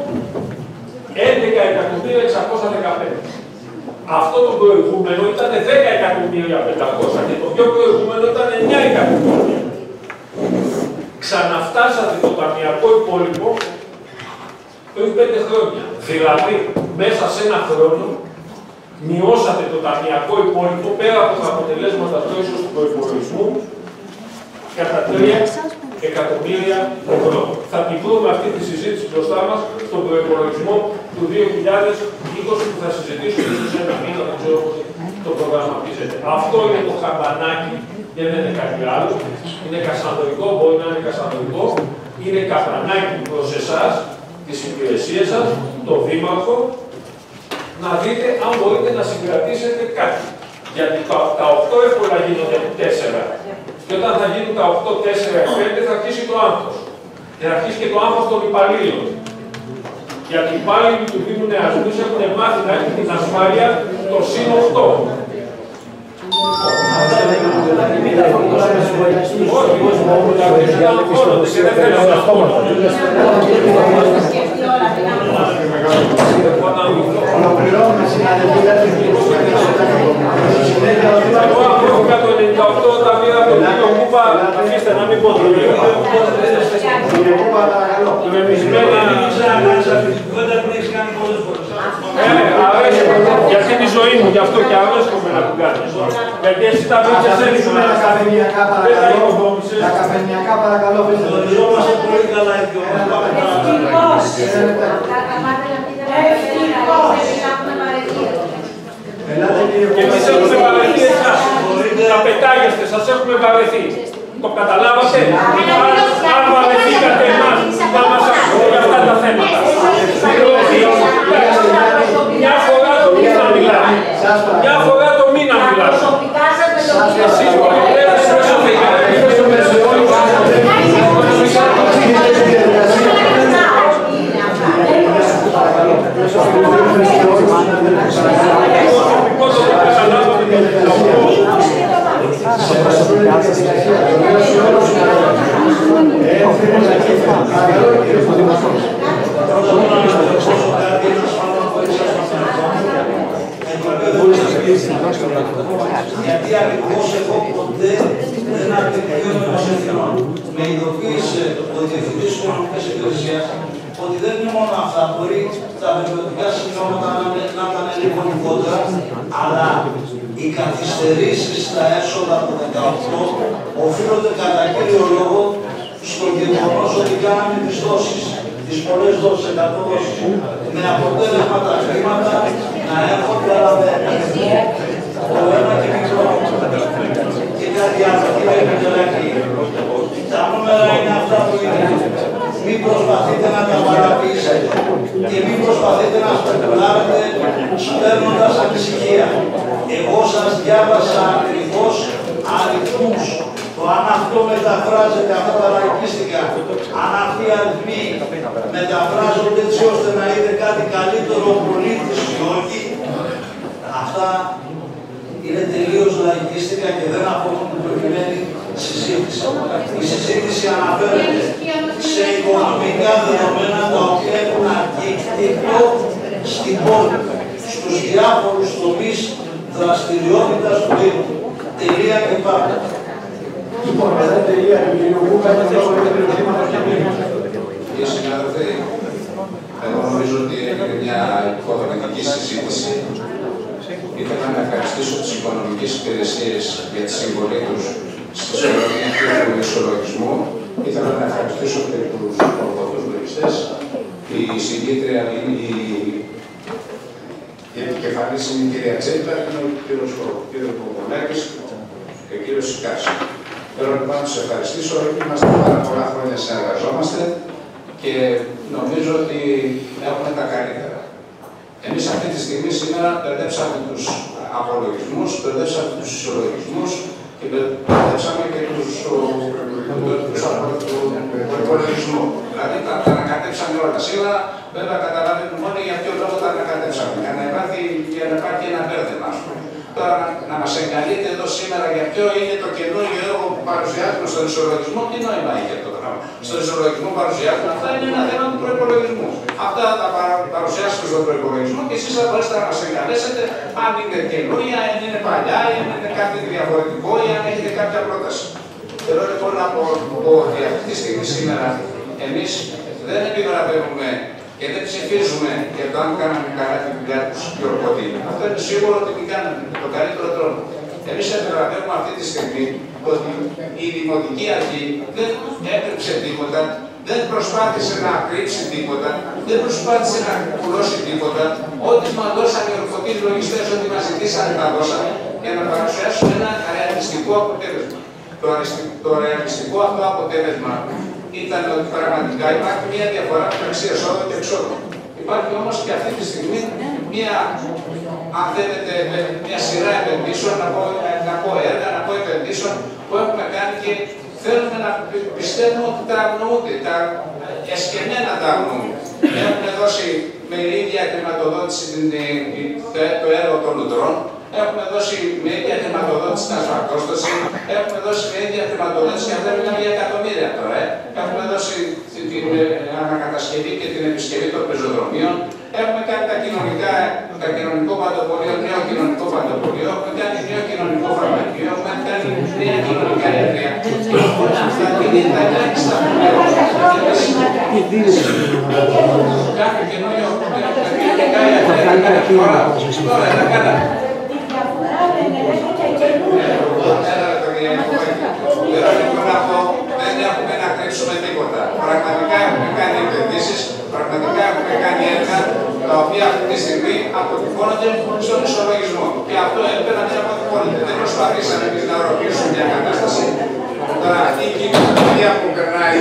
11.615. Αυτό το προηγούμενο ήταν 10.500.000 και το πιο προηγούμενο ήταν 9 εκατομμύρια. Ξαναφτάσατε το ταμιακό υπόλοιπο πριν 5 χρόνια. Δηλαδή, μέσα σε ένα χρόνο, μειώσατε το ταμιακό υπόλοιπο πέρα από τα αποτελέσματα του ίσως του προϋπολογισμού κατά 3 εκατομμύρια ευρώ. Θα την βρούμε αυτή τη συζήτηση μπροστά μας στον προϋπολογισμό του 2020 που θα συζητήσουμε ίσως ένα μήνα, δεν ξέρω πώς το προγραμματίζεται. Αυτό είναι το καμπανάκι, δεν είναι κάτι άλλο. Είναι κασανδρικό, μπορεί να είναι κασανδρικό. Είναι καμπανάκι προς εσάς, τις υπηρεσίες σας, το Δήμαρχο, να δείτε αν μπορείτε να συγκρατήσετε κάτι. Γιατί τα 8 εύκολα γίνονται 4. Και όταν θα γίνουν τα 8, 4, 5 θα αρχίσει το άγχος. Και θα αρχίσει και το άγχος των υπαλλήλων. Γιατί οι υπάλληλοι του Δήμου Νεασμής έχουν μάθει να έχουν την ασφάλεια το συν 8. Ολοκληρώνουμε, συνάδελφοι. Εγώ ακούγα το 98 όταν πήρα από τον Τίκο Κούπα, αφήστε να μην πω το λίγο. Με μισμένα... Γιατί τη ζωή μου, γι' αυτό και αρέσκομαι να την κάνεις. Γιατί εσύ τα βρήκες έτσι. Τα καφενιακά παρακαλώ. Γνωριζόμαστε πολύ καλά οι δυο. Και εμείς έχουμε βαρεθεί εσάς. Τα πετάγεστε, σας έχουμε βαρεθεί. Το καταλάβατε. Αν βαρεθήκατε εμάς, να μας ακούτε για αυτά τα θέματα. Μια φορά το μήνα μιλάμε. Μια φορά το μήνα μιλάμε. Εσείς προβλέπετε προσωπικά. Σε προσωπική διαδικασία Γιατί ακριβώς εγώ ποτέ δεν αντικρίνω ενός εθνών. Με ειδοποίησε ο Διευθυντής Οικονομικής Υπηρεσίας ότι δεν είναι μόνο αυτά. Μπορεί τα περιοδικά σημειώματα να ήταν λίγο λιγότερα, αλλά οι καθυστερήσεις στα έσοδα του 2018 οφείλονται κατά κύριο λόγο στο γεγονός ότι κάναμε τις δόσεις, τις πολλές δόσεις, 100 δόσεις, με αποτέλεσμα τα χρήματα να έρχονται αλλά με το ένα και μικρό. Και κάτι άλλο, κύριε Μητελάκη, τα νούμερα είναι αυτά που είναι. Μην προσπαθείτε να τα παραποιήσετε και μην προσπαθείτε να σπεκουλάρετε παίρνοντας ανησυχία. Εγώ σας διάβασα ακριβώς αριθμούς. Το αν αυτό μεταφράζεται, αυτά τα λαϊκίστικα, αν αυτοί οι αριθμοί μεταφράζονται έτσι ώστε να είναι κάτι καλύτερο ο πολίτης ή όχι, αυτά είναι τελείως λαϊκίστικα και δεν αφορούν την προκειμένη συζήτηση. Η συζήτηση αναφέρεται σε οικονομικά δεδομένα τα οποία έχουν αντίκτυπο στην πόλη, στους διάφορους τομείς δραστηριότητας του Δήμου. Τελεία και πάντα. Λοιπόν, μετά την τελεία του Λιλιογού, κάνετε λόγο για το ζήτημα και Κύριε συνάδελφε, εγώ νομίζω ότι έγινε μια υποδομητική συζήτηση. Ήθελα να ευχαριστήσω τις οικονομικές υπηρεσίες για τη συμβολή τους στη συμφωνία του ισολογισμού. Ήθελα να ευχαριστήσω και τους ορθοδούς λογιστές. Η συγκήτρια είναι η επικεφαλής είναι η κυρία Τσέλτα, είναι ο κύριος Κοκολάκης και ο κύριος Σικάς. Θέλω λοιπόν να τους ευχαριστήσω. Είμαστε πάρα πολλά χρόνια συνεργαζόμαστε και νομίζω ότι έχουμε τα καλύτερα. Εμείς αυτή τη στιγμή σήμερα μπερδέψαμε τους απολογισμούς, μπερδέψαμε τους ισολογισμούς και μπερδέψαμε και τους υπολογισμούς. Δηλαδή τα ανακατέψαμε όλα. Σήμερα βέβαια καταλάβουμε μόνο για ποιο λόγο τα ανακατέψαμε. Για να υπάρχει ένα μπέρδεμα, ας πούμε. Τώρα να μας εγκαλείτε εδώ σήμερα για ποιο είναι το καινούργιο έργο που παρουσιάζουμε στον ισολογισμό, τι νόημα έχει αυτό το πράγμα. Στον ισολογισμό παρουσιάζουμε, αυτά είναι ένα θέμα του προϋπολογισμού. Αυτά θα παρουσιάσουμε στον προϋπολογισμό και εσείς θα μπορέσετε να μας εγκαλέσετε αν είναι καινούργια, αν είναι παλιά, αν είναι κάτι διαφορετικό ή αν έχετε κάποια πρόταση. Θέλω λοιπόν να πω ότι αυτή τη στιγμή σήμερα εμείς δεν επιγραφεύουμε και δεν ψηφίζουμε για το αν κάναμε καλά τη δουλειά του και ορκωτή. Αυτό είναι σίγουρο ότι την κάναμε με τον καλύτερο τρόπο. Εμείς επιγραφεύουμε αυτή τη στιγμή ότι η Δημοτική Αρχή δεν έκρυψε τίποτα, δεν προσπάθησε να κρύψει τίποτα, δεν προσπάθησε να πουλώσει τίποτα. Ό,τι μας δώσαν οι ορκωτοί λογιστές, ό,τι μας ζητήσανε τα δώσαμε για να παρουσιάσουμε ένα ρεαλιστικό αποτέλεσμα. Το ρεαλιστικό αυτό αποτέλεσμα ήταν ότι πραγματικά υπάρχει μια διαφορά μεταξύ εσόδων και εξόδων. Υπάρχει όμως και αυτή τη στιγμή μια, αν θέλετε, μια σειρά επενδύσεων, να πω έργα, να πω επενδύσεων που έχουμε κάνει και θέλουμε να πιστεύουμε ότι τα αγνοούνται, τα εσκεμμένα τα αγνοούνται. Έχουμε δώσει με ίδια χρηματοδότηση το έργο των λουτρών, έχουμε δώσει με ίδια χρηματοδότηση την ασφαλτόσταση, έχουμε δώσει με ίδια χρηματοδότηση και αυτά μιλάμε για εκατομμύρια τώρα. Έχουμε δώσει την ανακατασκευή και την επισκευή των πεζοδρομίων, έχουμε κάνει τα κοινωνικό παντοπολείο, νέο κοινωνικό παντοπολείο, έχουμε κάνει νέο κοινωνικό φαρμακείο, έχουμε κάνει νέα κοινωνικά έργα. Όλα αυτά είναι τα ελάχιστα που κάθε καινούριο κοινωνικά έργα. Δεν έχουμε να κρύψουμε τίποτα. Πραγματικά έχουμε κάνει επενδύσεις, πραγματικά έχουμε κάνει έργα τα οποία αυτή τη στιγμή αποτυπώνονται στον ισολογισμό. Και αυτό έπρεπε να μην αποτυπώνεται. Δεν προσπαθήσαμε εμείς να οροποιήσουμε μια κατάσταση. Τώρα αυτή η κοινωνία που περνάει,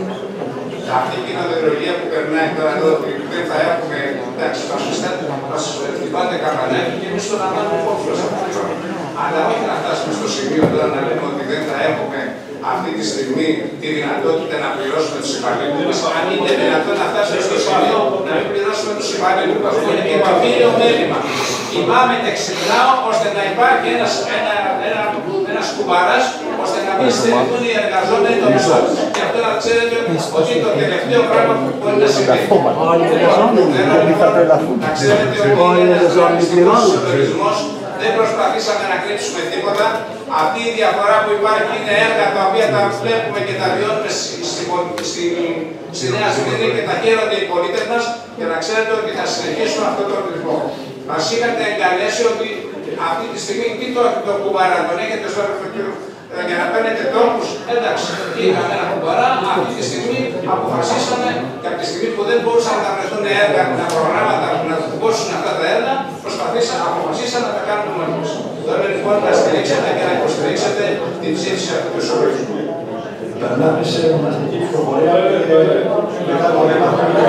τώρα εδώ δεν θα έχουμε, εντάξει, μας χτυπάτε καμπανάκι και εμείς το λαμβάνουμε υπόψη μας αυτό το πράγμα. Αλλά όχι να φτάσουμε στο σημείο τώρα να λέμε ότι δεν θα έχουμε αυτή τη στιγμή τη δυνατότητα να πληρώσουμε τους υπαλλήλους μας. Αν είναι δυνατόν να φτάσουμε στο σημείο να μην πληρώσουμε τους υπαλλήλους μας, που είναι και το φίλιο μέλημα. Κοιμάμαι και ξυπνάω ώστε να υπάρχει ένας κουμπαράς ώστε να μην στερηθούν οι εργαζόμενοι το μισθό. Και αυτό να ξέρετε ότι είναι το τελευταίο πράγμα που μπορεί να συμβεί. Να ξέρετε ότι ο συλλογισμός δεν προσπαθήσαμε να κρύψουμε τίποτα. Αυτή η διαφορά που υπάρχει είναι έργα τα οποία τα βλέπουμε και τα βιώνουμε στη Νέα Σμύρνη και τα χαίρονται οι πολίτες μας και να ξέρετε ότι θα συνεχίσουμε αυτό το ρυθμό. Μας είχατε εγκαλέσει ότι αυτή τη στιγμή τι το κουμπαρά, τον έχετε στο κύριο για να παίρνετε τόπους. Εντάξει, είχαμε ένα κουμπαρά, αυτή τη στιγμή αποφασίσαμε και από τη στιγμή που δεν μπορούσαν να βρεθούν έργα, τα προγράμματα που να κουμπώσουν αυτά τα έργα, αποφασίσαμε να τα κάνουμε μόνοι μας. Τώρα λοιπόν να στηρίξετε και να υποστηρίξετε την ψήφιση αυτού του ισολογισμού. Περνάμε σε ονομαστική ψηφοφορία μετά το βήμα.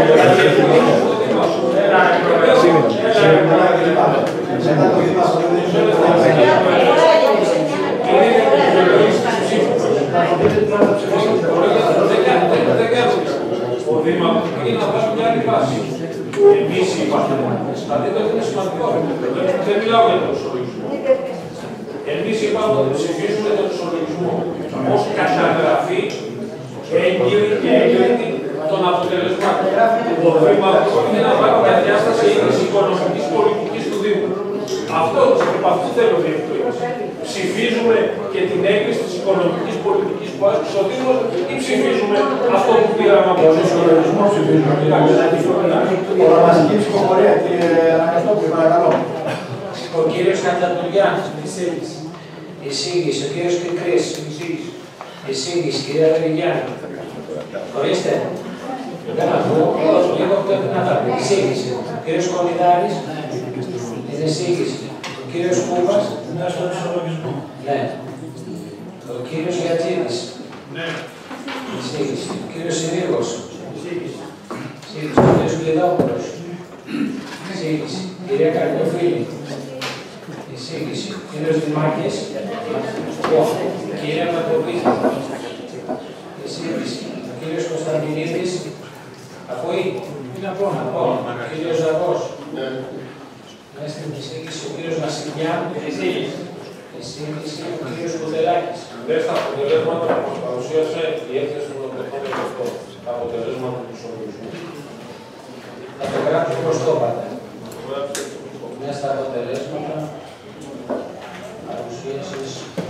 Ο Δήμαρχος είναι να βάζουμε μια άλλη βάση. Εμείς είπαμε, δηλαδή το είναι σημαντικό. Δεν μιλάω για τον ισολογισμό. Εμείς είπαμε ότι ψηφίζουμε τον ισολογισμό ως καταγραφή έγκυρη και έγκυρη των αποτελεσμάτων. Ο Δήμαρχος είναι να βάλει μια διάσταση της οικονομικής πολιτικής του Δήμου. Αυτό θέλω διευκρίνηση. Ψηφίζουμε και την έγκριση της οικονομικής πολιτικής που άσκησε ο Δήμος ή ψηφίζουμε αυτό που πήραμε από τον ισολογισμό. Ονομαστική ψηφοφορία, κύριε Ανακαστόπουλο, παρακαλώ. Ο κύριος Χατζαντουριάννης, εισήγηση. Ο κύριος Κικρής, εισήγηση. Κυρία Βεριγιάννη. Ορίστε. Δεν ακούω, λίγο πρέπει να τα πει. Εισήγηση. Ο κύριος Κονιδάρης, είναι εισήγηση. Ο κύριος Κούβας, είναι στον ισολογισμό. ναι. Ο κύριος Γιατζίδης, ναι. Εισήγηση. Ο κύριος Συνήγος, εισήγηση. Ο κύριος Κλειδόπουλος, εισήγηση. Κυρία Καρδιοφίλη, εισήγηση. Ο κύριος Δημάκης, κυρία Μακροπίτη, εισήγηση. Ο κύριος Κωνσταντινίδης, ακούει. Είναι από να πω. Ο κύριος Ζαβός, στην εισήγηση. Ο κύριος Βασιλιάν, εισήγηση. Ο κύριος Κουδελάκης. Δεν στα αποτελέσματα που μας παρουσίασε η έκθεση του Νοτρεφόνου αυτό. Τα αποτελέσματα του ισολογισμού. Θα το γράψω προς το είπατε. Μέσα στα αποτελέσματα παρουσίασης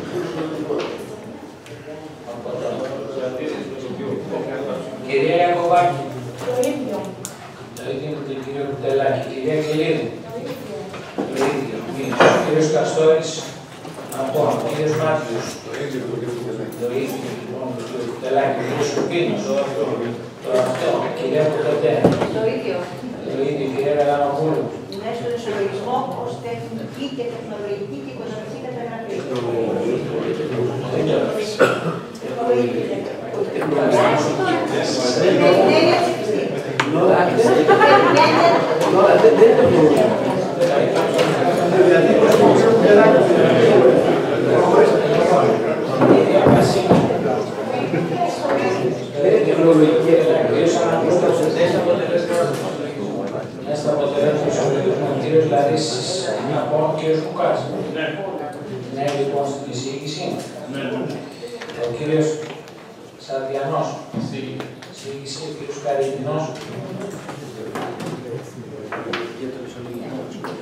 από το κυρία Ιακωβάκη. Το ίδιο με τον κύριο Κουτελάκη. Κυρία Κελίδη. Το ίδιο. Ο κύριος Καστόρης. Από ο κύριος Μάτιος. Το ίδιο λοιπόν με τον κύριο Κουτελάκη. Ο κύριος Σκουπίνος. Το αυτό. Κυρία Κουτετέ. Το ίδιο. Το ίδιο. Κυρία Γαλανοπούλου. Είναι στον ισολογισμό ως τεχνική και τεχνολογική και οικονομική καταγραφή. Μέσα από το έργο του ισολογισμού, ο κύριος Λαρίσης, από ο κύριος Κουκάς. Ναι, λοιπόν, στην εισήγηση. Ο κύριος Σαρδιανός. Εισήγηση, ο κύριος Καρυμινός. Για τον ισολογισμό.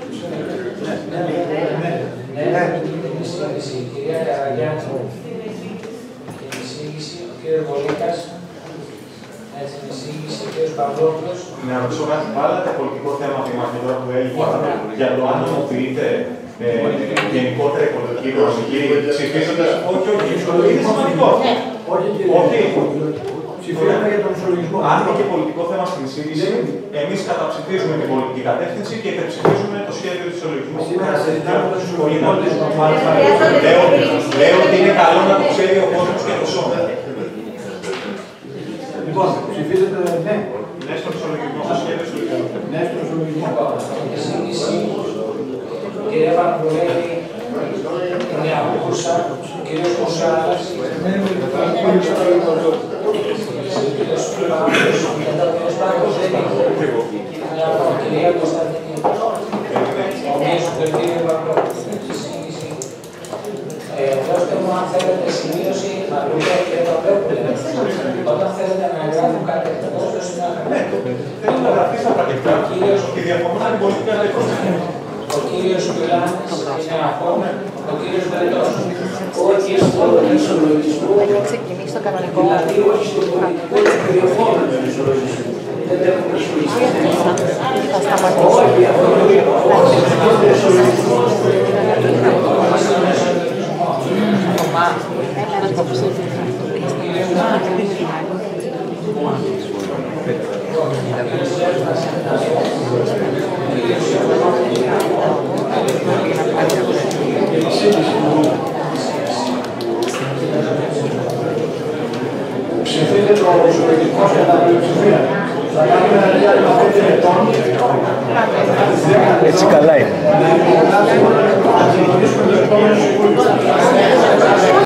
Ναι, την εισήγηση. Η κυρία Καραγιάννη. Την εισήγηση, ο κύριος Βολίκας. Έτσι, την εισήγηση, ο κύριος Παυλόπουλος. Να ρωτήσω κάτι πάλι το πολιτικό θέμα που έλειπα για το αν νομοποιείται γενικότερα η πολιτική οικονομική ψηφίζοντας. Όχι, είναι σημαντικό. Όχι. Ψηφίζουμε για τον ισολογισμό. Αν είναι και πολιτικό θέμα στην εισήγηση, εμείς καταψηφίζουμε την πολιτική κατεύθυνση και υπερψηφίζουμε το σχέδιο του ισολογισμού. Σήμερα συζητάμε τους ισολογισμούς. Λέω ότι είναι καλό να το ξέρει ο κόσμος και το σώμα. Λοιπόν, ψηφίζετε ναι. Ναι στον ισολογισμό, στο σχέδιο του ισολογισμού. Ναι στον ισολογισμό. Εισήγηση. Κυρία Βαρκουλέλη, είναι ακούσα. Κύριος Κουσάρας. Κυρία Κωνσταντινίδη. Ο Μίας του Περτίνου Βαρκουλέλη. Δώστε μου αν θέλετε σημείωση να δούμε και το βλέπουμε. Όταν θέλετε να γράφουν κάτι εκτός, δώστε να γράφουν. Δεν είναι να γραφτεί στα πρακτικά. Η διαφορά είναι πολιτική κατεύθυνση. ο κύριος Κουλάνης είναι ακόμα, ο κύριος Μπελός. Όχι στο ισολογισμό, Ξεκινήσει το κανονικό. δηλαδή όχι στο πολιτικό και περιεχόμενο του ισολογισμού. Δεν έχουμε ασχοληθεί. Θα σταματήσω. Όχι, αυτό το ισολογισμό Ψηφίζεται το ισολογισμός κατά πλειοψηφία. Θα κάνουμε ένα διάλειμμα 5 λεπτών. Έτσι καλά είναι. Θα συνεχίσουμε το επόμενο συμβούλιο.